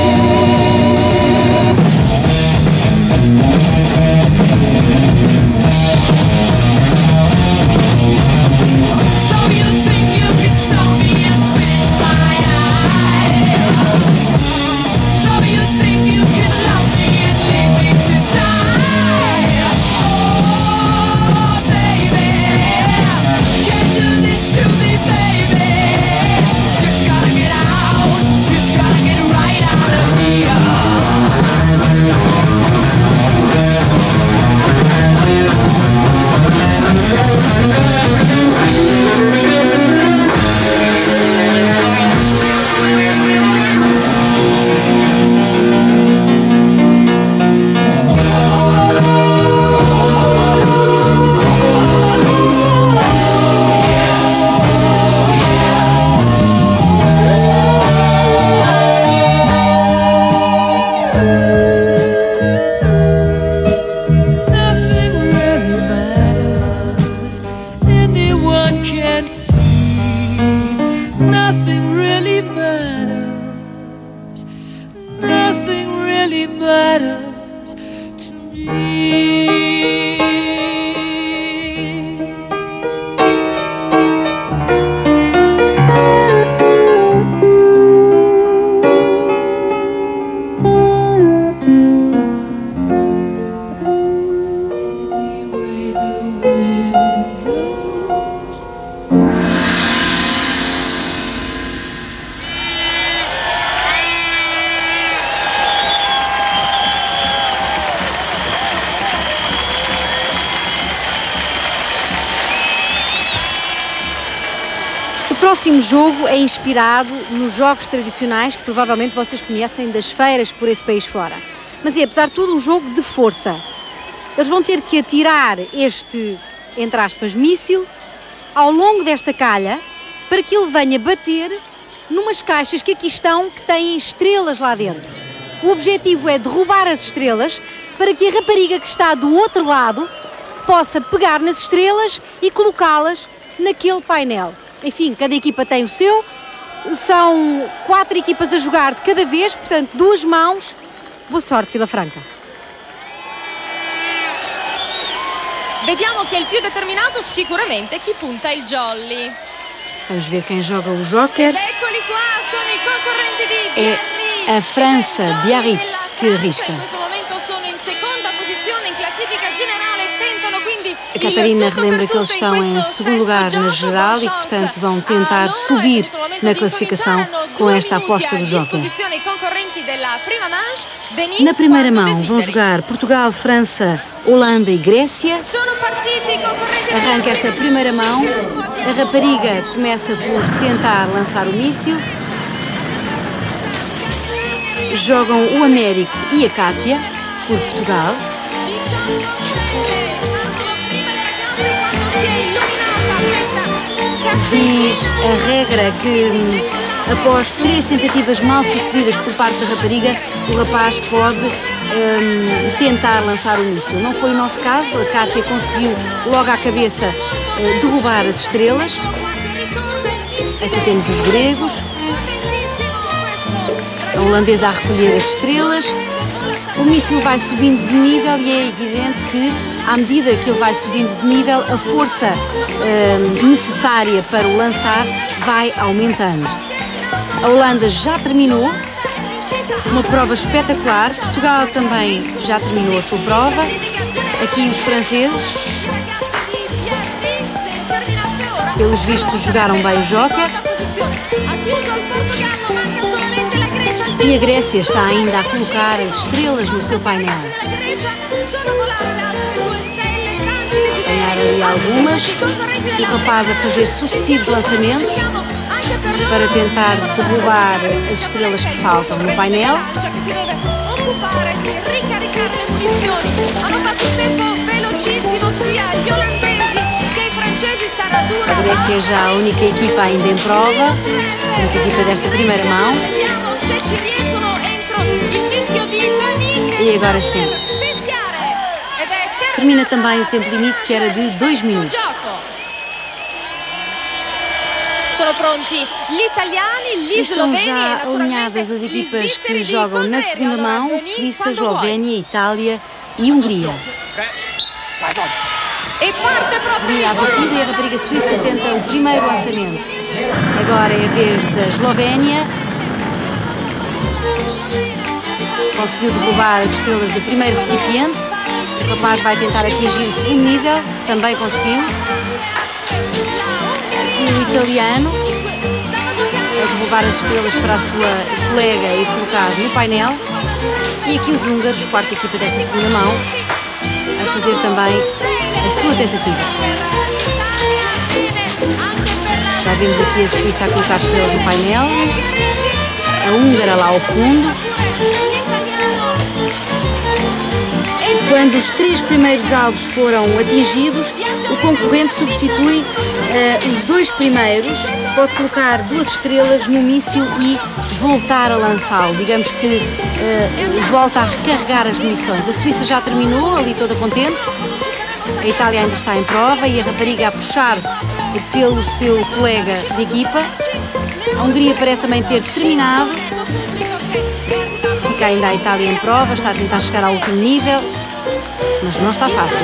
O próximo jogo é inspirado nos jogos tradicionais que provavelmente vocês conhecem das feiras por esse país fora. Mas é, apesar de tudo, um jogo de força. Eles vão ter que atirar este, entre aspas, míssil ao longo desta calha para que ele venha bater numas caixas que aqui estão, que têm estrelas lá dentro. O objetivo é derrubar as estrelas para que a rapariga que está do outro lado possa pegar nas estrelas e colocá-las naquele painel. Enfim, cada equipa tem o seu, são 4 equipas a jogar de cada vez, portanto 2 mãos Boa sorte, Vilafranca. Vediamo che il più determinato sicuramente è chi punta il jolly. Vamos ver quem joga o joker. Eccoli qua, sono i concorrenti di Biarritz. É a França, Biarritz, que arrisca. In questo momento sono in seconda posizione in classifica generale e tentano quindi A Catarina relembra que eles estão em segundo lugar na geral e, portanto, vão tentar subir na classificação com esta aposta do joker. Na primeira mão vão jogar Portugal, França, Holanda e Grécia. Arranca esta primeira mão. A rapariga começa por tentar lançar o míssil. Jogam o Américo e a Cátia, por Portugal. Diz a regra que, após 3 tentativas mal sucedidas por parte da rapariga, o rapaz pode tentar lançar o míssil. Não foi o nosso caso, a Cátia conseguiu logo à cabeça derrubar as estrelas. Aqui temos os gregos, a holandesa a recolher as estrelas. O míssil vai subindo de nível e é evidente que, à medida que ele vai subindo de nível, a força necessária para o lançar vai aumentando. A Holanda já terminou, uma prova espetacular. Portugal também já terminou a sua prova. Aqui os franceses, pelos vistos, jogaram bem o joker. E a Grécia está ainda a colocar as estrelas no seu painel. Ganhar ali algumas. O rapaz a fazer sucessivos lançamentos para tentar derrubar as estrelas que faltam no painel. A Grécia é já a única equipa ainda em prova, a única equipa desta primeira mão. E agora sim. Termina também o tempo limite, que era de 2 minutos. Estão já alinhadas as equipas que jogam na segunda mão: Suíça, Eslovénia, Itália e Hungria. Hungria à batida e a rapariga suíça tenta o primeiro lançamento. Agora é a vez da Eslovénia. Conseguiu derrubar as estrelas do primeiro recipiente. O rapaz vai tentar atingir o segundo nível. Também conseguiu. O italiano a derrubar as estrelas para a sua colega e colocar no painel. E aqui os húngaros, quarta equipa desta segunda mão, a fazer também a sua tentativa. Já vemos aqui a Suíça a colocar as estrelas no painel. A húngara lá ao fundo. Quando os 3 primeiros alvos foram atingidos, o concorrente substitui os 2 primeiros, pode colocar 2 estrelas no míssil e voltar a lançá-lo. Digamos que volta a recarregar as munições. A Suíça já terminou, ali toda contente. A Itália ainda está em prova e a rapariga a puxar pelo seu colega de equipa. A Hungria parece também ter terminado. Fica ainda a Itália em prova, está a tentar chegar ao último nível. Mas não está fácil.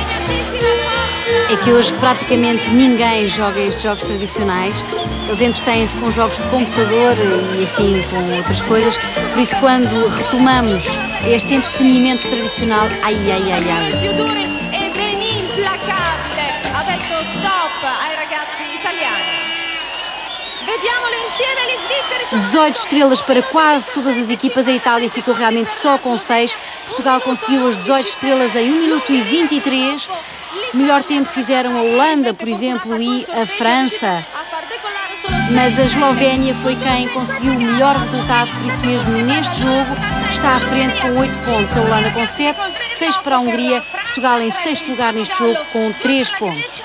É que hoje praticamente ninguém joga estes jogos tradicionais. Eles entretêm-se com jogos de computador e, enfim, com outras coisas. Por isso, quando retomamos este entretenimento tradicional, ai. Ha detto stop ai ragazzi italiani. 18 estrelas para quase todas as equipas. A Itália ficou realmente só com 6. Portugal conseguiu as 18 estrelas em 1 minuto e 23. Melhor tempo fizeram a Holanda, por exemplo, e a França. Mas a Eslovénia foi quem conseguiu o melhor resultado, por isso mesmo neste jogo está à frente com 8 pontos. A Holanda com 7, 6 para a Hungria, Portugal em 6º lugar neste jogo com 3 pontos.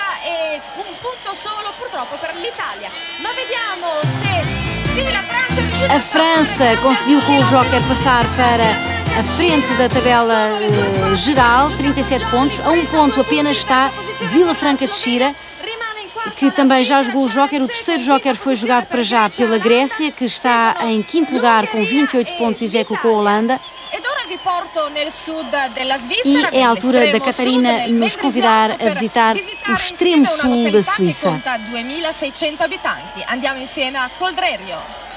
A França conseguiu com o joker passar para a frente da tabela geral, 37 pontos. A 1 ponto apenas está Vilafranca de Xira, que também já jogou o joker. O terceiro joker foi jogado para já pela Grécia, que está em 5º lugar com 28 pontos e execo com a Holanda. E é a altura da Catarina nos convidar a visitar o extremo sul da Suíça. Conta 2.600 abitanti. Andiamo insieme a Coldrerio.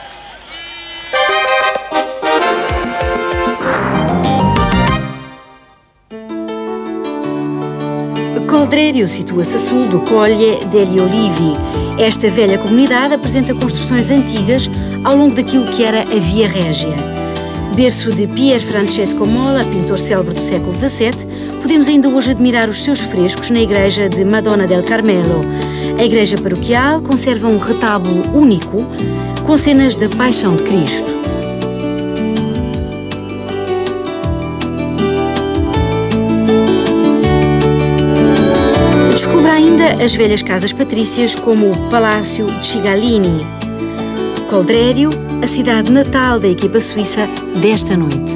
Coldrerio situa-se a sul do Colle degli Olivi. Esta velha comunidade apresenta construções antigas ao longo daquilo que era a Via Régia. Berço de Pier Francesco Mola, pintor célebre do século XVII, podemos ainda hoje admirar os seus frescos na igreja de Madonna del Carmelo. A igreja paroquial conserva um retábulo único com cenas da Paixão de Cristo. Descubra ainda as velhas casas patrícias como o Palácio Cigalini. Coldrerio, a cidade natal da equipa suíça desta noite.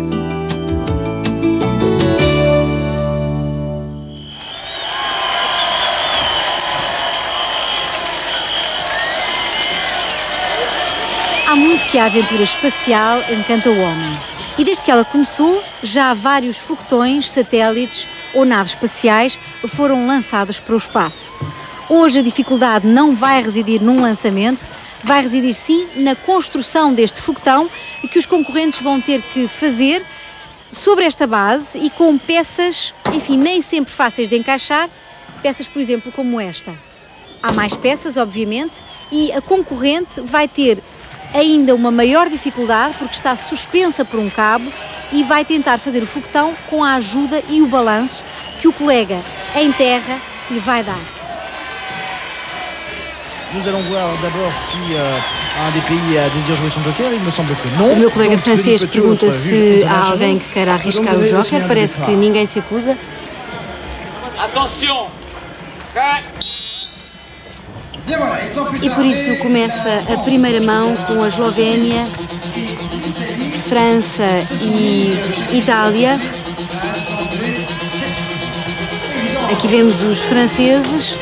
Há muito que a aventura espacial encanta o homem. E desde que ela começou, já vários foguetões, satélites ou naves espaciais foram lançados para o espaço. Hoje a dificuldade não vai residir num lançamento, vai residir sim na construção deste foguetão que os concorrentes vão ter que fazer sobre esta base e com peças, enfim, nem sempre fáceis de encaixar, peças, por exemplo, como esta. Há mais peças, obviamente, e a concorrente vai ter ainda uma maior dificuldade porque está suspensa por um cabo e vai tentar fazer o foguetão com a ajuda e o balanço que o colega em terra lhe vai dar. Nous allons voir d'abord si un des pays désire jouer son joker. Il me semble que non. O meu colega francês pergunta se há alguém que queira arriscar o joker. Parece que ninguém se acusa. Atenção! E por isso começa a primeira mão com a Eslovénia, França e Itália. Aqui vemos os franceses.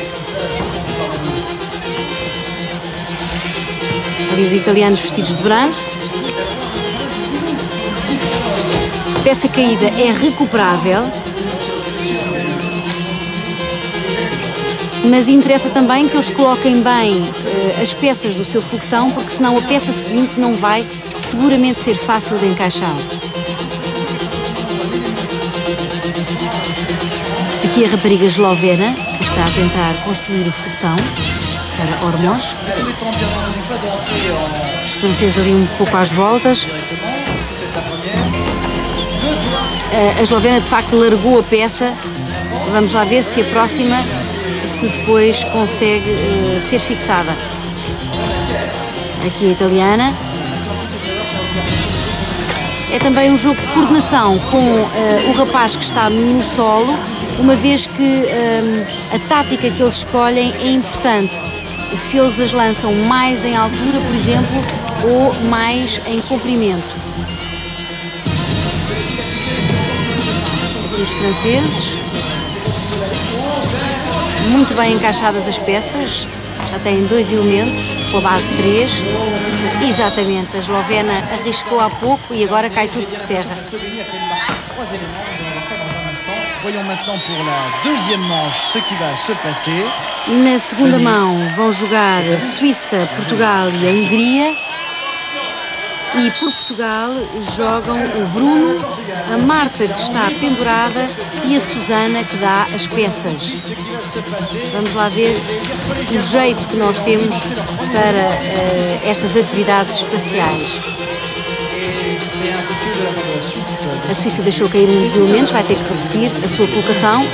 Ali os italianos vestidos de branco. A peça caída é recuperável. Mas interessa também que eles coloquem bem as peças do seu foguetão, porque senão a peça seguinte não vai seguramente ser fácil de encaixar. Aqui a rapariga eslovena, que está a tentar construir o foguetão para Ormós. Os franceses ali um pouco às voltas. A eslovena de facto largou a peça. Vamos lá ver se a próxima se depois consegue ser fixada. Aqui a italiana. É também um jogo de coordenação com o rapaz que está no solo, uma vez que a tática que eles escolhem é importante. Se eles as lançam mais em altura, por exemplo, ou mais em comprimento. Aqui os franceses. Muito bem encaixadas as peças, já têm 2 elementos, com a base 3. Exatamente, a eslovena arriscou há pouco e agora cai tudo por terra. Na segunda mão vão jogar a Suíça, Portugal e a Hungria. E por Portugal jogam o Bruno, a Marta que está pendurada e a Susana que dá as peças. Vamos lá ver o jeito que nós temos para estas atividades espaciais. A Suíça deixou cair um dos elementos, vai ter que repetir a sua colocação.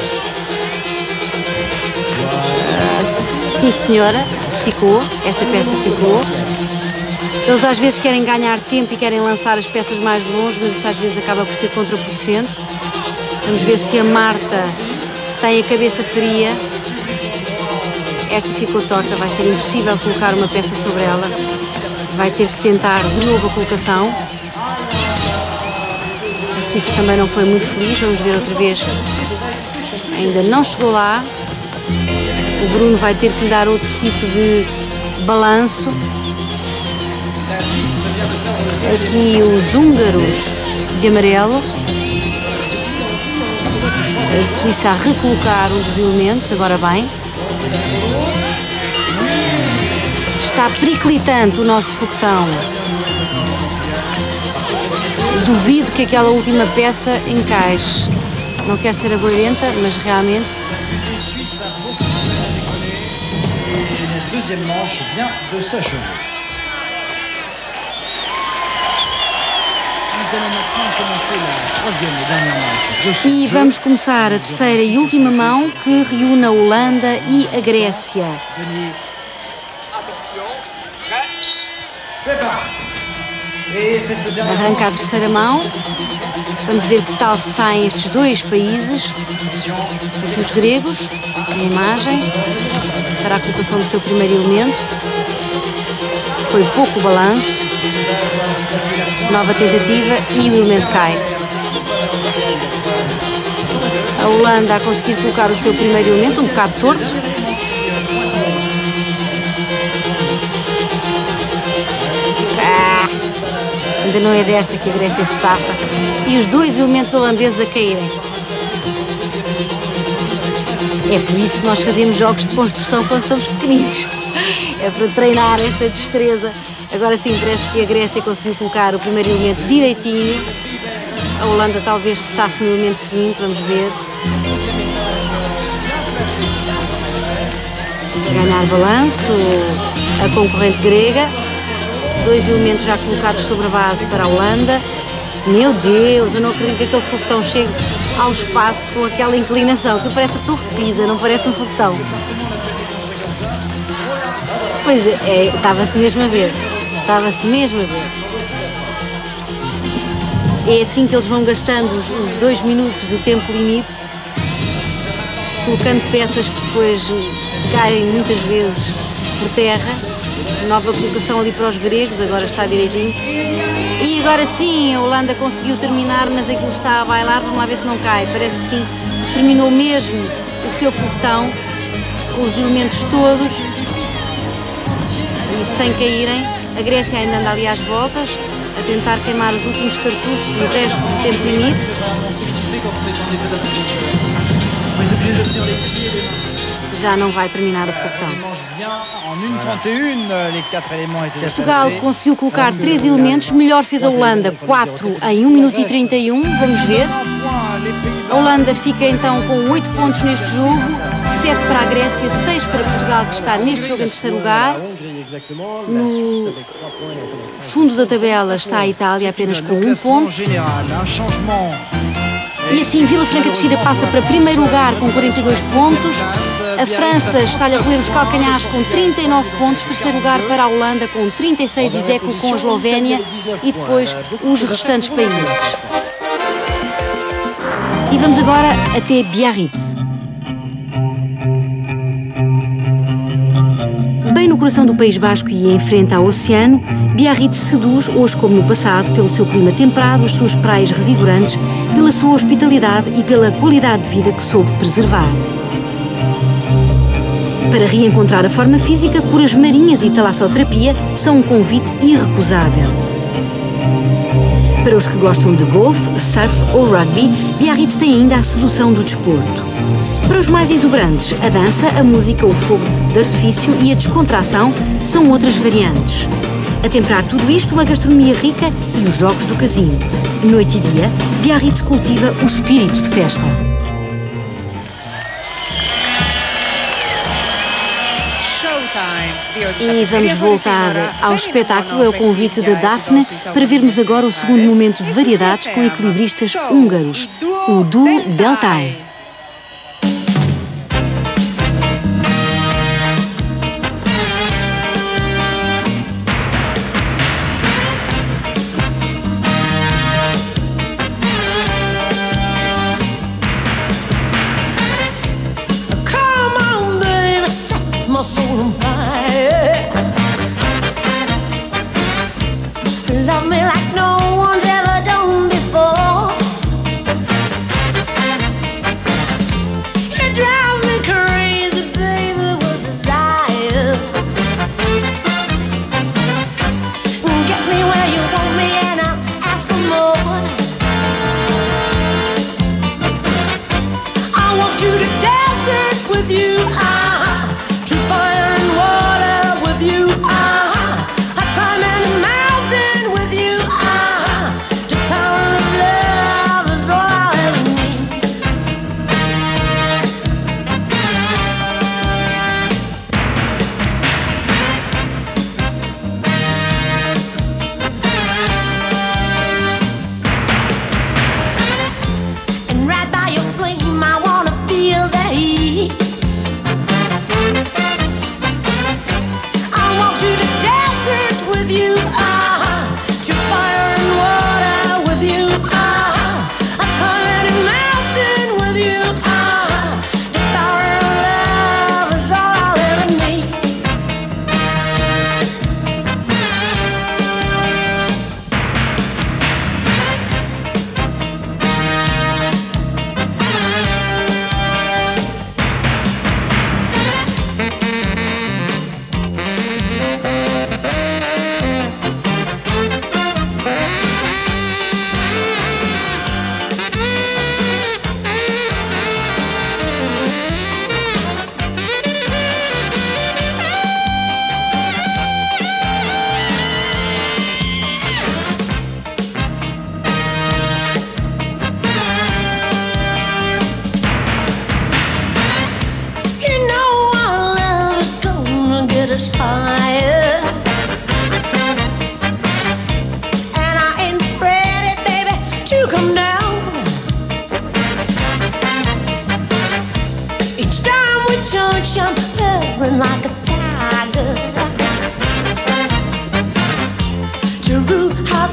Sim senhora, ficou, esta peça ficou. Eles às vezes querem ganhar tempo e querem lançar as peças mais de longe, mas isso às vezes acaba por ser contraproducente. Vamos ver se a Marta tem a cabeça fria. Esta ficou torta, vai ser impossível colocar uma peça sobre ela. Vai ter que tentar de novo a colocação. A Suíça também não foi muito feliz, vamos ver outra vez. Ainda não chegou lá. O Bruno vai ter que lhe dar outro tipo de balanço. Aqui os húngaros de amarelo. A Suíça a recolocar um dos elementos, agora bem. Está periclitante o nosso foguetão. Duvido que aquela última peça encaixe. Não quero ser agourenta, mas realmente... Deuxième manche vient de s'achever. E vamos começar a terceira e última mão, que reúne a Holanda e a Grécia. Arranca a terceira mão. Vamos ver que tal saem estes dois países. Aqui os gregos, a imagem, para a colocação do seu primeiro elemento. Foi pouco balanço. Nova tentativa e o elemento cai. A Holanda a conseguir colocar o seu primeiro elemento, um bocado torto. Ainda não é desta que a Grécia se safa. E os dois elementos holandeses a caírem. É por isso que nós fazemos jogos de construção quando somos pequeninos. É para treinar esta destreza. Agora sim, parece que a Grécia conseguiu colocar o primeiro elemento direitinho. A Holanda talvez se safe no elemento seguinte, vamos ver. Ganhar balanço, a concorrente grega. Dois elementos já colocados sobre a base para a Holanda. Meu Deus, eu não acredito que aquele foguetão chegue ao espaço com aquela inclinação, que parece a Torre de Pisa, não parece um foguetão. Pois é, estava-se mesmo a ver. Estava-se mesmo a ver. É assim que eles vão gastando os 2 minutos do tempo limite, colocando peças que depois caem muitas vezes por terra. Nova colocação ali para os gregos, agora está direitinho. E agora sim, a Holanda conseguiu terminar, mas aquilo está a bailar, vamos lá ver se não cai. Parece que sim, terminou mesmo o seu foguetão, com os elementos todos e sem caírem. A Grécia ainda anda ali às voltas, a tentar queimar os últimos cartuchos e o resto do tempo limite. Já não vai terminar o foguetão. Portugal conseguiu colocar 3 elementos, melhor fez a Holanda, 4 em 1 minuto e 31, vamos ver. A Holanda fica então com 8 pontos neste jogo, 7 para a Grécia, 6 para Portugal, que está neste jogo em terceiro lugar. No fundo da tabela está a Itália apenas com 1 ponto. E assim, Vila Franca de Xira passa para primeiro lugar com 42 pontos. A França está-lhe a roer os calcanhares com 39 pontos. Terceiro lugar para a Holanda com 36 e Zeco com a Eslovénia. E depois os restantes países. E vamos agora até Biarritz. Bem no coração do País Basco e em frente ao oceano, Biarritz seduz, hoje como no passado, pelo seu clima temperado, as suas praias revigorantes, pela sua hospitalidade e pela qualidade de vida que soube preservar. Para reencontrar a forma física, curas marinhas e talassoterapia são um convite irrecusável. Para os que gostam de golfe, surf ou rugby, Biarritz tem ainda a sedução do desporto. Para os mais exuberantes, a dança, a música, o fogo de artifício e a descontração são outras variantes. A temperar tudo isto, uma gastronomia rica e os jogos do casino. Noite e dia, Biarritz cultiva o espírito de festa. E vamos voltar ao espetáculo, é o convite da Daphne, para vermos agora o segundo momento de variedades com equilibristas húngaros, o duo Deltai. My soul on fire. Love me like no one's ever done before.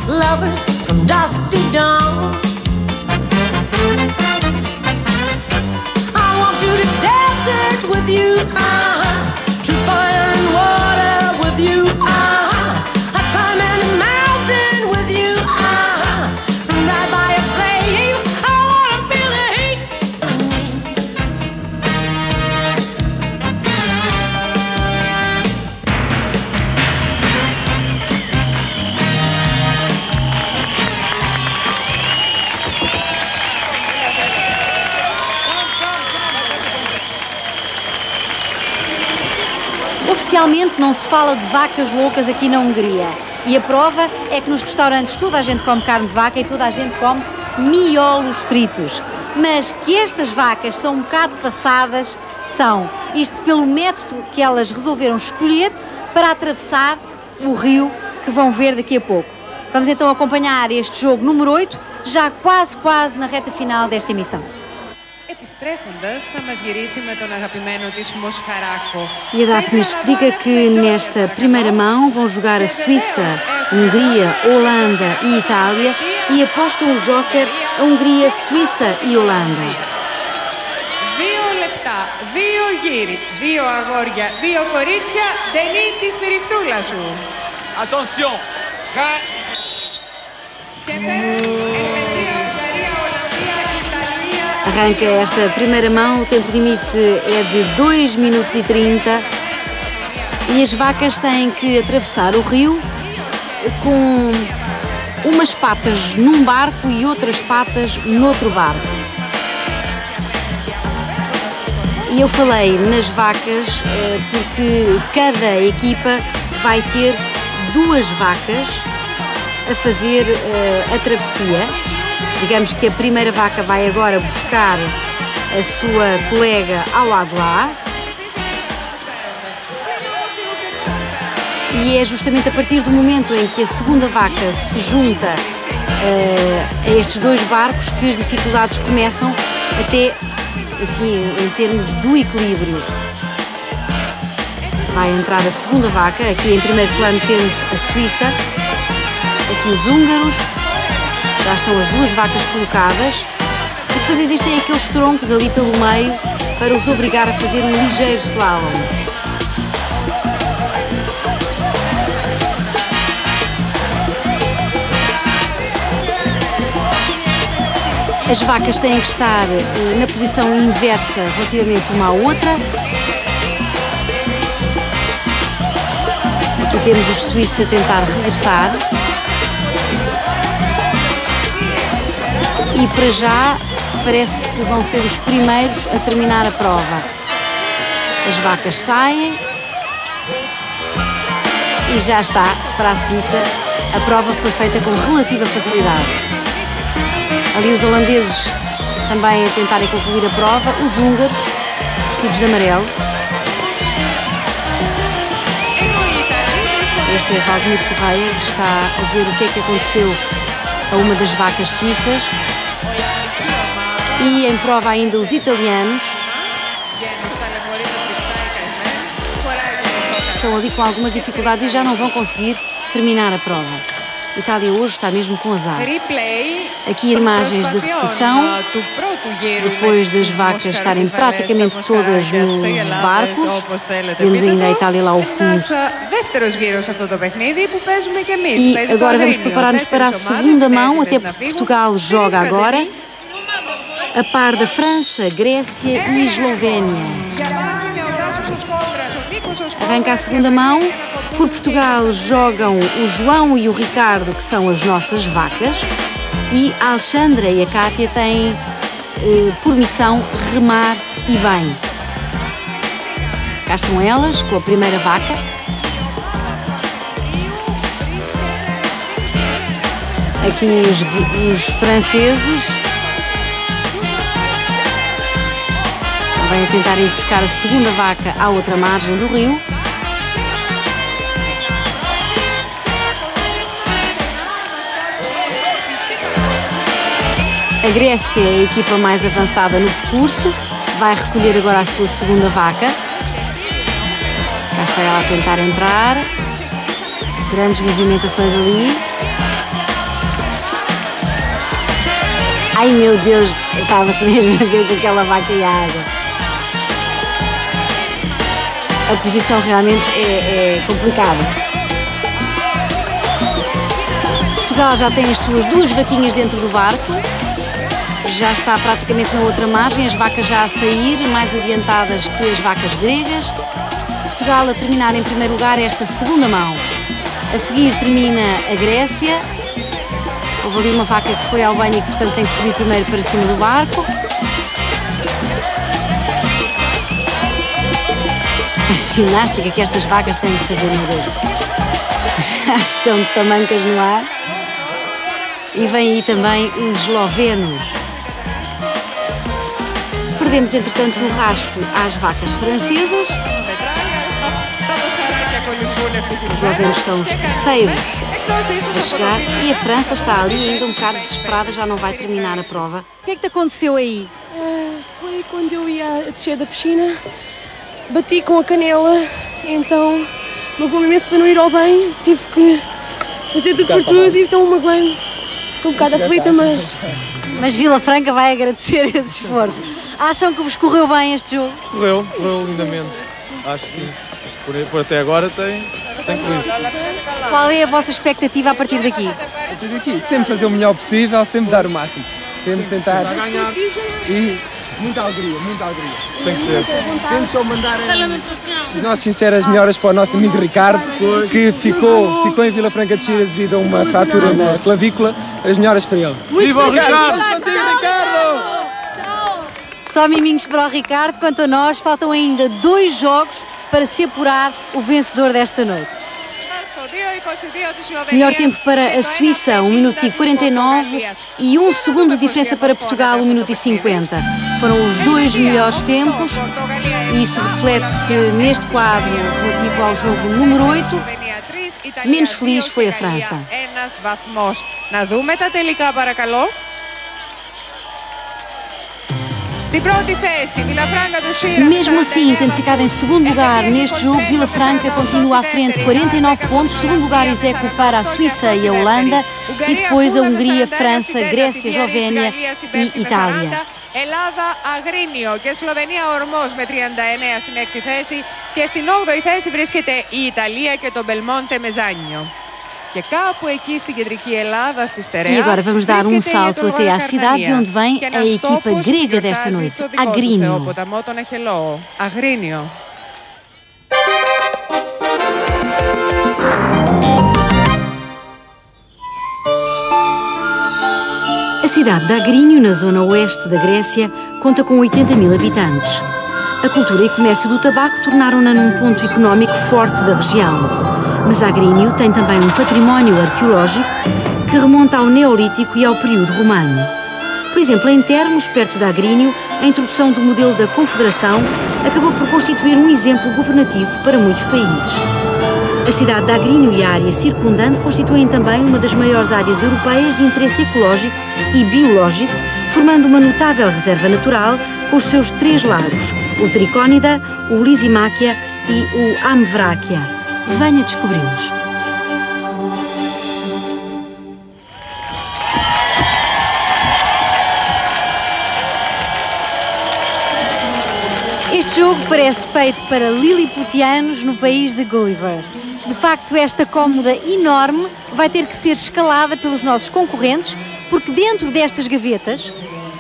lovers from dusk to dawn. I want you to desert with you, to fire and water with you, I climb any mountain with you, ride by a flame, I wanna feel the heat. Oficialmente não se fala de vacas loucas aqui na Hungria. E a prova é que nos restaurantes toda a gente come carne de vaca e toda a gente come miolos fritos. Mas que estas vacas são um bocado passadas, são. Isto pelo método que elas resolveram escolher para atravessar o rio que vão ver daqui a pouco. Vamos então acompanhar este jogo número 8, já quase na reta final desta emissão. Επιστρέφοντας, θα μας γυρίσει με τον αγαπημένο της Μοσχαράκο. E a Daphne explica que nesta primeira mão vão jogar a Suíça, Hungria, Holanda e Itália e apostam o joker a Hungria, Suíça e Holanda. 2 λεπτά, 2 γύρι, 2 αγόρια, 2 κορίτσια, Ντενί τη σφυριχτούλα σου. Attention! Και φέρνει Ελβετία, Ουγγαρία, Ολλανδία, Ιταλία. Arranca esta primeira mão, o tempo limite é de 2 minutos e 30 e as vacas têm que atravessar o rio com umas patas num barco e outras patas noutro barco. E eu falei nas vacas porque cada equipa vai ter 2 vacas a fazer a travessia. Digamos que a primeira vaca vai agora buscar a sua colega ao lado lá. E é justamente a partir do momento em que a segunda vaca se junta a estes 2 barcos que as dificuldades começam até, enfim, em termos do equilíbrio. Vai entrar a segunda vaca, aqui em primeiro plano temos a Suíça, aqui os húngaros, já estão as 2 vacas colocadas e depois existem aqueles troncos ali pelo meio para os obrigar a fazer um ligeiro slalom. As vacas têm que estar na posição inversa relativamente uma à outra. Aqui temos os suíços a tentar regressar. E para já parece que vão ser os primeiros a terminar a prova. As vacas saem e já está para a Suíça. A prova foi feita com relativa facilidade. Ali os holandeses também a tentarem concluir a prova, os húngaros vestidos de amarelo. Este é Valdemir Correia, que está a ver o que é que aconteceu a uma das vacas suíças. E em prova ainda os italianos. Estão ali com algumas dificuldades e já não vão conseguir terminar a prova. A Itália hoje está mesmo com azar. Aqui imagens de repetição, depois das vacas estarem praticamente todas nos barcos. Vemos ainda a Itália lá ao fundo. E agora vamos preparar-nos para a segunda mão, até porque Portugal joga agora a par da França, Grécia e Eslovénia. Arranca a segunda mão. Por Portugal jogam o João e o Ricardo, que são as nossas vacas, e a Alexandra e a Cátia têm por missão remar e bem. Cá estão elas com a primeira vaca. Aqui os franceses vêm a tentar ir buscar a segunda vaca à outra margem do rio. A Grécia é a equipa mais avançada no percurso, vai recolher agora a sua segunda vaca. Cá está ela a tentar entrar, grandes movimentações ali. Ai meu Deus, estava-se mesmo a ver com aquela vaca e a água. A posição realmente é complicada. Portugal já tem as suas 2 vaquinhas dentro do barco. Já está praticamente na outra margem, as vacas já a sair, mais adiantadas que as vacas gregas. Portugal a terminar em primeiro lugar esta segunda mão. A seguir termina a Grécia. Houve ali uma vaca que foi ao banho e que, portanto, tem que subir primeiro para cima do barco. A ginástica que estas vacas têm de fazer, meu Deus. Já estão de tamancas no ar. E vem aí também os eslovenos. Perdemos, entretanto, no rasto às vacas francesas. Os eslovenos são os terceiros a chegar e a França está ali ainda um bocado desesperada, já não vai terminar a prova. O que é que te aconteceu aí? Foi quando eu ia descer da piscina, bati com a canela, então magoou-me imenso para não ir ao banho, tive que fazer tudo por tudo e então magoei-me. Estou um bocado aflita, mas... Mas Vila Franca vai agradecer esse esforço. Acham que vos correu bem este jogo? Correu lindamente. Acho que sim. Por até agora tem corrido. Qual é a vossa expectativa a partir daqui? A partir daqui, sempre fazer o melhor possível, sempre dar o máximo. Sempre tentar ganhar. E muita alegria, muita alegria. Tem que ser. Temos só mandar as nossas sinceras melhoras para o nosso amigo Ricardo, que ficou em Vila Franca de Xira devido a uma fratura na clavícula. As melhoras para ele. Viva o Ricardo! Contigo, Ricardo! Só miminhos para o Ricardo. Quanto a nós, faltam ainda 2 jogos para se apurar o vencedor desta noite. Melhor tempo para a Suíça, 1 minuto e 49 e 1 segundo de diferença para Portugal, 1 minuto e 50. Foram os 2 melhores tempos e isso reflete-se neste quadro relativo ao jogo número 8. Menos feliz foi a França. Να δούμε τα τελικά, παρακαλώ. Mesmo assim, tendo ficado em segundo lugar neste jogo, Vila Franca continua à frente, 49 pontos. Segundo lugar, execo para a Suíça e a Holanda. E depois a Hungria, França, Grécia, Eslovénia e Itália. Ελλάδα Αγρίνιο και Σλοβενία ορμός με 39 στην 6η θέση και στην 8η θέση βρίσκεται η Ιταλία και το Μπελμόντε Μεζάνιο. Και κάπου εκεί στην κεντρική Ελλάδα, στη Στερεά, e agora vamos dar um salto até à cidade de onde vem a equipa grega desta noite, Agrinio. Αγρίνιο. A cidade de Agrinio, na zona oeste da Grécia, conta com 80 mil habitantes. A cultura e comércio do tabaco tornaram-na num ponto económico forte da região. Mas Agrinio tem também um património arqueológico que remonta ao Neolítico e ao período romano. Por exemplo, em Termos, perto de Agrinio, a introdução do modelo da Confederação acabou por constituir um exemplo governativo para muitos países. A cidade de Agrinio e a área circundante constituem também uma das maiores áreas europeias de interesse ecológico e biológico, formando uma notável reserva natural com os seus 3 lagos, o Tricónida, o Lysimáquia e o Amvráquia. Venha descobri-los. Este jogo parece feito para liliputianos no país de Gulliver. De facto, esta cômoda enorme vai ter que ser escalada pelos nossos concorrentes, porque dentro destas gavetas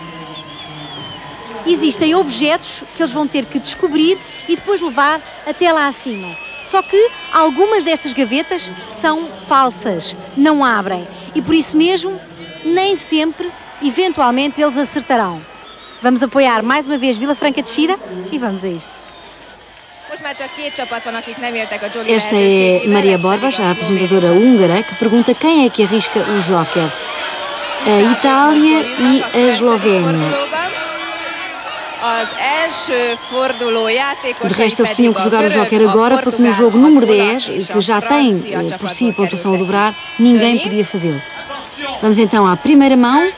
existem objetos que eles vão ter que descobrir e depois levar até lá acima. Só que algumas destas gavetas são falsas, não abrem. E por isso mesmo, nem sempre, eventualmente, eles acertarão. Vamos apoiar mais uma vez Vila Franca de Xira e vamos a isto. Esta é Maria Borbas, a apresentadora húngara, que pergunta quem é que arrisca o Joker. A Itália e a Eslovénia. De resto, eles tinham que jogar o Joker agora, porque no jogo número 10, que já tem por si pontuação a dobrar, ninguém podia fazê-lo. Vamos então à primeira mão.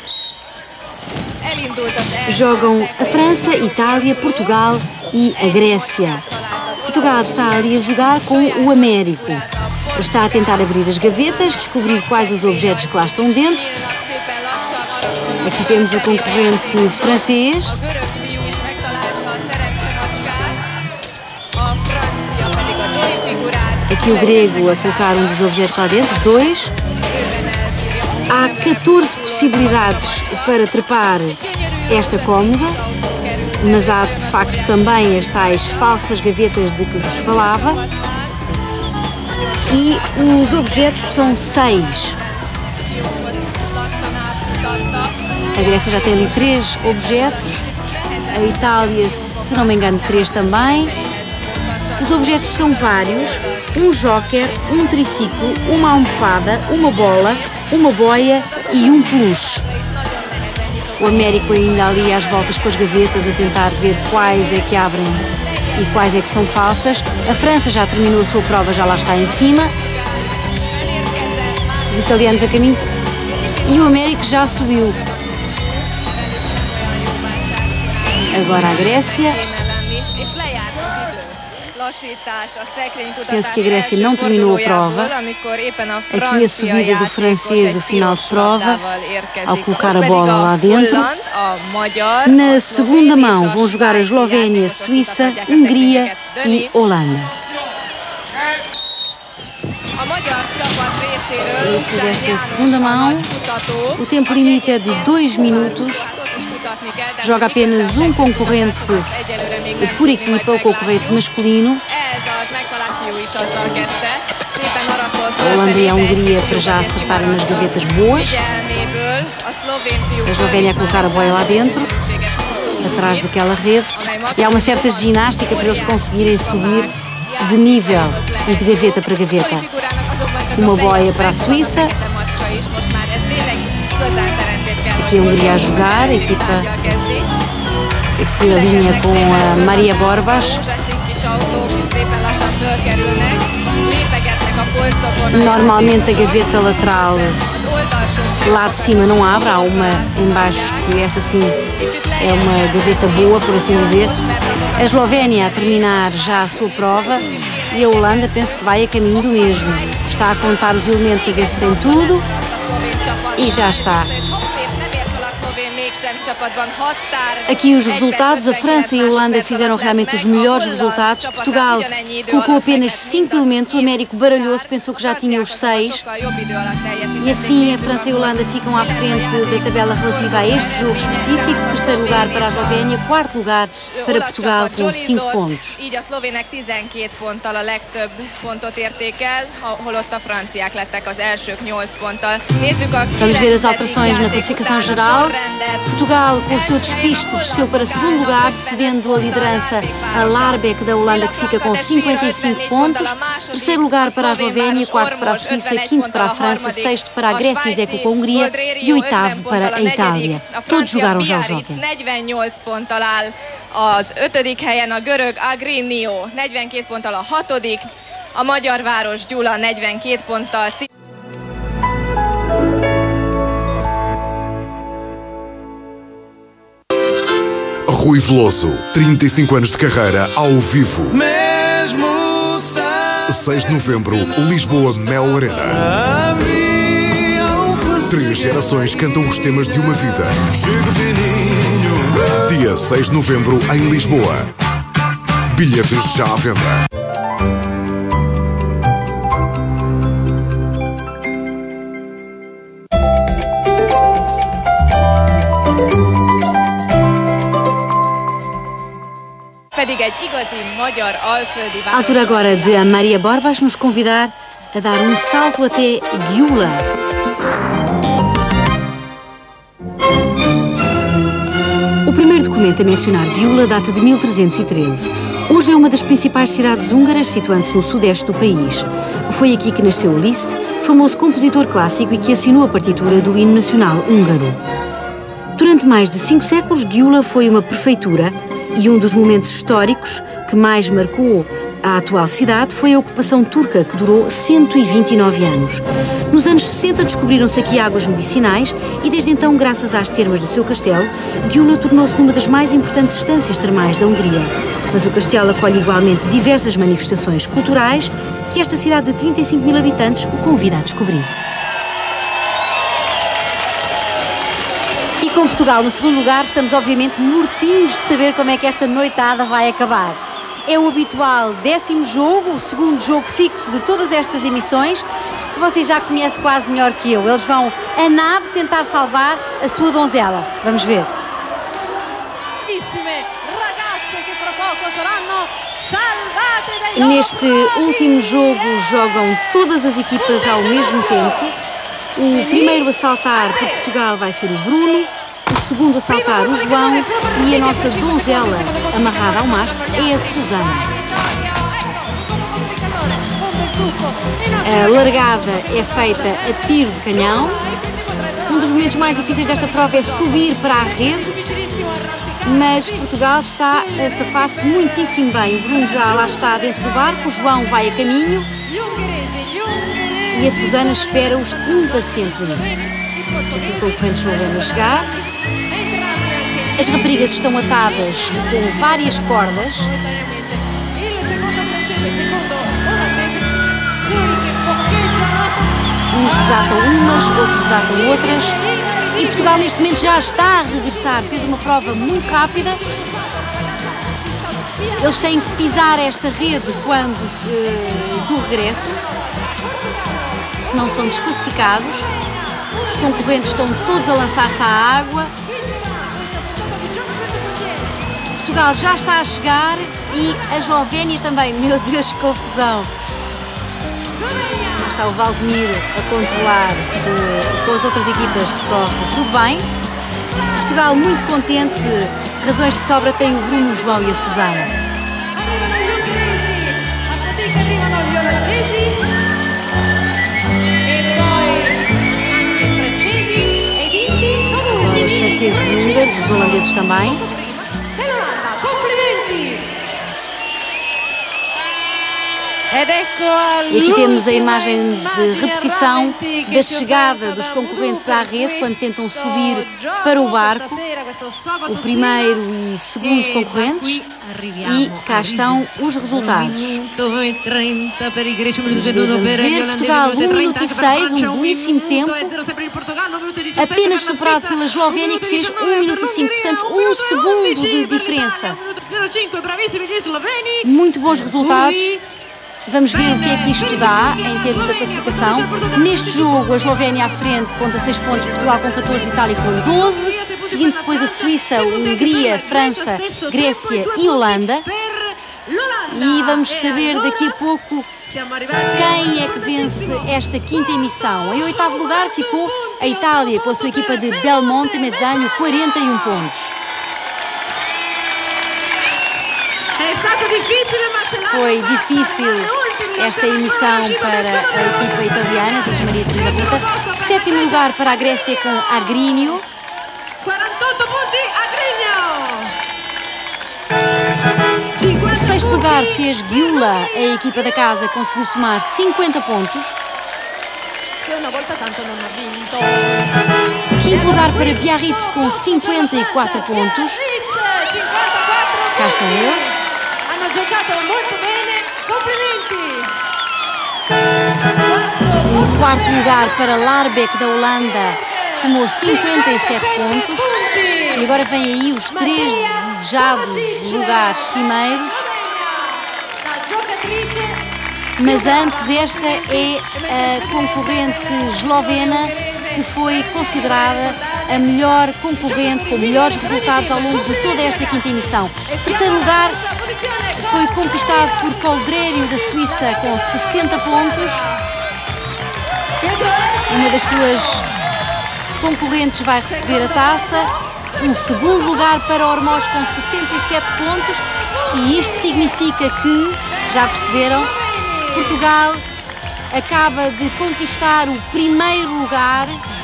Jogam a França, Itália, Portugal e a Grécia. Portugal está ali a jogar com o Américo. Está a tentar abrir as gavetas, descobrir quais os objetos que lá estão dentro. Aqui temos o concorrente francês. Aqui o grego a colocar um dos objetos lá dentro, 2. Há 14 possibilidades para trepar esta cómoda, mas há de facto também as tais falsas gavetas de que vos falava. E os objetos são 6. A Grécia já tem ali 3 objetos, a Itália, se não me engano, 3 também. Os objetos são vários: um joker, um triciclo, uma almofada, uma bola, uma boia e um peluche. O Américo ainda ali às voltas com as gavetas a tentar ver quais é que abrem e quais é que são falsas. A França já terminou a sua prova, já lá está em cima. Os italianos a caminho. E o Américo já subiu. Agora a Grécia. Penso que a Grécia não terminou a prova. Aqui a subida do francês, o final de prova, ao colocar a bola lá dentro. Na segunda mão vão jogar a Eslovénia, Suíça, Hungria e Holanda. Início desta segunda mão. O tempo limite é de 2 minutos. Joga apenas um concorrente por equipa, o concorrente masculino. A Holanda e a Hungria para já acertarem nas gavetas boas. A Eslovénia a colocar a boia lá dentro, atrás daquela rede. E há uma certa ginástica para eles conseguirem subir de nível e de gaveta para gaveta. Uma boia para a Suíça. Aqui a Hungria a jogar, a equipa aqui a linha com a Maria Borbas. Normalmente a gaveta lateral lá de cima não abre, há uma em baixo que essa sim é uma gaveta boa, por assim dizer. A Eslovénia a terminar já a sua prova e a Holanda penso que vai a caminho do mesmo. Está a contar os elementos a ver se tem tudo e já está. Aqui os resultados, a França e a Holanda fizeram realmente os melhores resultados. Portugal colocou apenas 5 elementos, o Américo baralhou-se, pensou que já tinha os 6. E assim a França e a Holanda ficam à frente da tabela relativa a este jogo específico. Terceiro lugar para a Eslovénia, quarto lugar para Portugal com 5 pontos. Így a szlovének 12 ponttal a legtöbb pontot érték el, holott a franciák lettek az elsők 8 ponttal. Vamos ver as alterações na classificação geral. Portugal, com o seu despiste, desceu para segundo lugar, cedendo a liderança a Larbeck da Holanda, que fica com 55 pontos. Terceiro lugar para a Eslovénia, quarto para a Suíça, quinto para a França, sexto para a Grécia e Zeco com a Hungria e oitavo para a Itália. Todos jogaram já o jogo. 48 ponttal áll az 5. helyen, a görög Agrinio 42 ponttal a 6., a magyar város Gyula 42 ponttal. Rui Veloso, 35 anos de carreira ao vivo. 6 de novembro, Lisboa Mel Arena. 3 gerações cantam os temas de uma vida. Dia 6 de novembro, em Lisboa. Bilhetes já à venda. A altura agora de a Maria Borbas nos convidar a dar um salto até Gyula. O primeiro documento a mencionar Gyula data de 1313. Hoje é uma das principais cidades húngaras, situando-se no sudeste do país. Foi aqui que nasceu Liszt, famoso compositor clássico e que assinou a partitura do hino nacional húngaro. Durante mais de 5 séculos, Gyula foi uma prefeitura e um dos momentos históricos que mais marcou a atual cidade foi a ocupação turca, que durou 129 anos. Nos anos 60 descobriram-se aqui águas medicinais e desde então, graças às termas do seu castelo, Gyula tornou-se numa das mais importantes estâncias termais da Hungria. Mas o castelo acolhe igualmente diversas manifestações culturais que esta cidade de 35 mil habitantes o convida a descobrir. E com Portugal no segundo lugar, estamos obviamente mortinhos de saber como é que esta noitada vai acabar. É o habitual 10º jogo, o segundo jogo fixo de todas estas emissões, que vocês já conhecem quase melhor que eu. Eles vão a nado tentar salvar a sua donzela. Vamos ver. Neste último jogo jogam todas as equipas ao mesmo tempo. O primeiro a saltar por Portugal vai ser o Bruno, o segundo a saltar o João e a nossa donzela amarrada ao mastro é a Susana. A largada é feita a tiro de canhão. Um dos momentos mais difíceis desta prova é subir para a rede, mas Portugal está a safar-se muitíssimo bem. O Bruno já lá está dentro do barco, o João vai a caminho e a Susana espera-os impacientemente. Aqui o concorrente esloveno a chegar. As raparigas estão atadas com várias cordas. Uns desatam umas, outros desatam outras. E Portugal neste momento já está a regressar. Fez uma prova muito rápida. Eles têm que pisar esta rede quando do regresso, senão são desclassificados. Os concorrentes estão todos a lançar-se à água. Portugal já está a chegar e a Eslovénia também. Meu Deus, que confusão! Está o Valdemir a controlar se com as outras equipas se corre tudo bem. Portugal muito contente, razões de sobra tem o Bruno, o João e a Susana. Os franceses e húngaros, os holandeses também. E aqui temos a imagem de repetição da chegada dos concorrentes à rede quando tentam subir para o barco, o primeiro e segundo concorrentes, e cá estão os resultados. Ver Portugal 1 minuto e 6, um belíssimo tempo, apenas superado pela Eslovénia que fez 1 minuto e 5, portanto 1 segundo de diferença. Muito bons resultados. Vamos ver o que é que isto dá em termos da classificação. Neste jogo, a Eslovénia à frente com 16 pontos, Portugal com 14, Itália com 12. Seguindo depois a Suíça, a Hungria, a França, Grécia e Holanda. E vamos saber daqui a pouco quem é que vence esta quinta emissão. Em 8º lugar ficou a Itália com a sua equipa de Belmonte Mezzagno, 41 pontos. Foi difícil esta emissão para a equipa italiana, diz Maria Teresa Ruta. 7º lugar para a Grécia com Agrinio. 6º lugar fez Gyula, a equipa da casa conseguiu somar 50 pontos. 5º lugar para Biarritz com 54 pontos. Cá estão eles. O 4º lugar para Larbeck da Holanda somou 57 pontos. E agora vêm aí os 3 desejados lugares cimeiros. Mas antes, esta é a concorrente eslovena que foi considerada a melhor concorrente, com melhores resultados ao longo de toda esta quinta emissão. 3º lugar foi conquistado por Coldrério da Suíça com 60 pontos. Uma das suas concorrentes vai receber a taça. Um 2º lugar para Ormós com 67 pontos. E isto significa que, já perceberam, Portugal acaba de conquistar o 1º lugar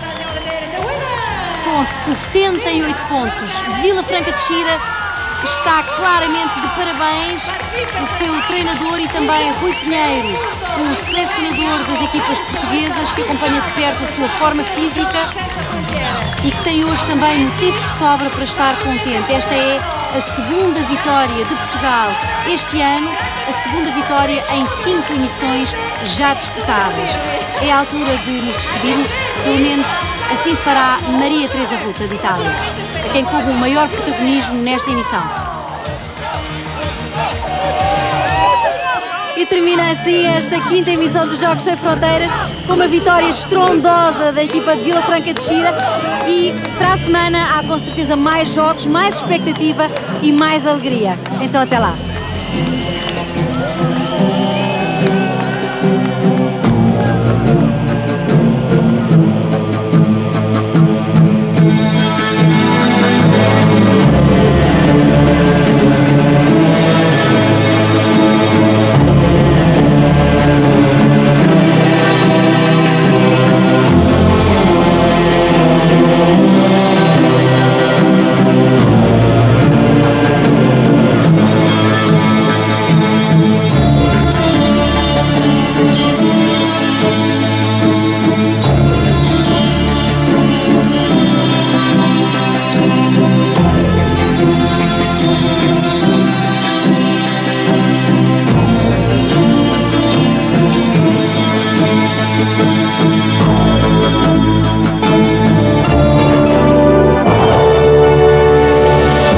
com 68 pontos. Vila Franca de Xira está claramente de parabéns. O seu treinador e também Rui Pinheiro, o selecionador das equipas portuguesas, que acompanha de perto a sua forma física e que tem hoje também motivos de sobra para estar contente. Esta é a 2ª vitória de Portugal este ano, a 2ª vitória em 5 emissões já disputadas. É a altura de nos despedirmos, pelo menos Assim fará Maria Teresa Ruta, de Itália, a quem coube o maior protagonismo nesta emissão. E termina assim esta quinta emissão dos Jogos Sem Fronteiras, com uma vitória estrondosa da equipa de Vila Franca de Xira. E para a semana há com certeza mais jogos, mais expectativa e mais alegria. Então até lá!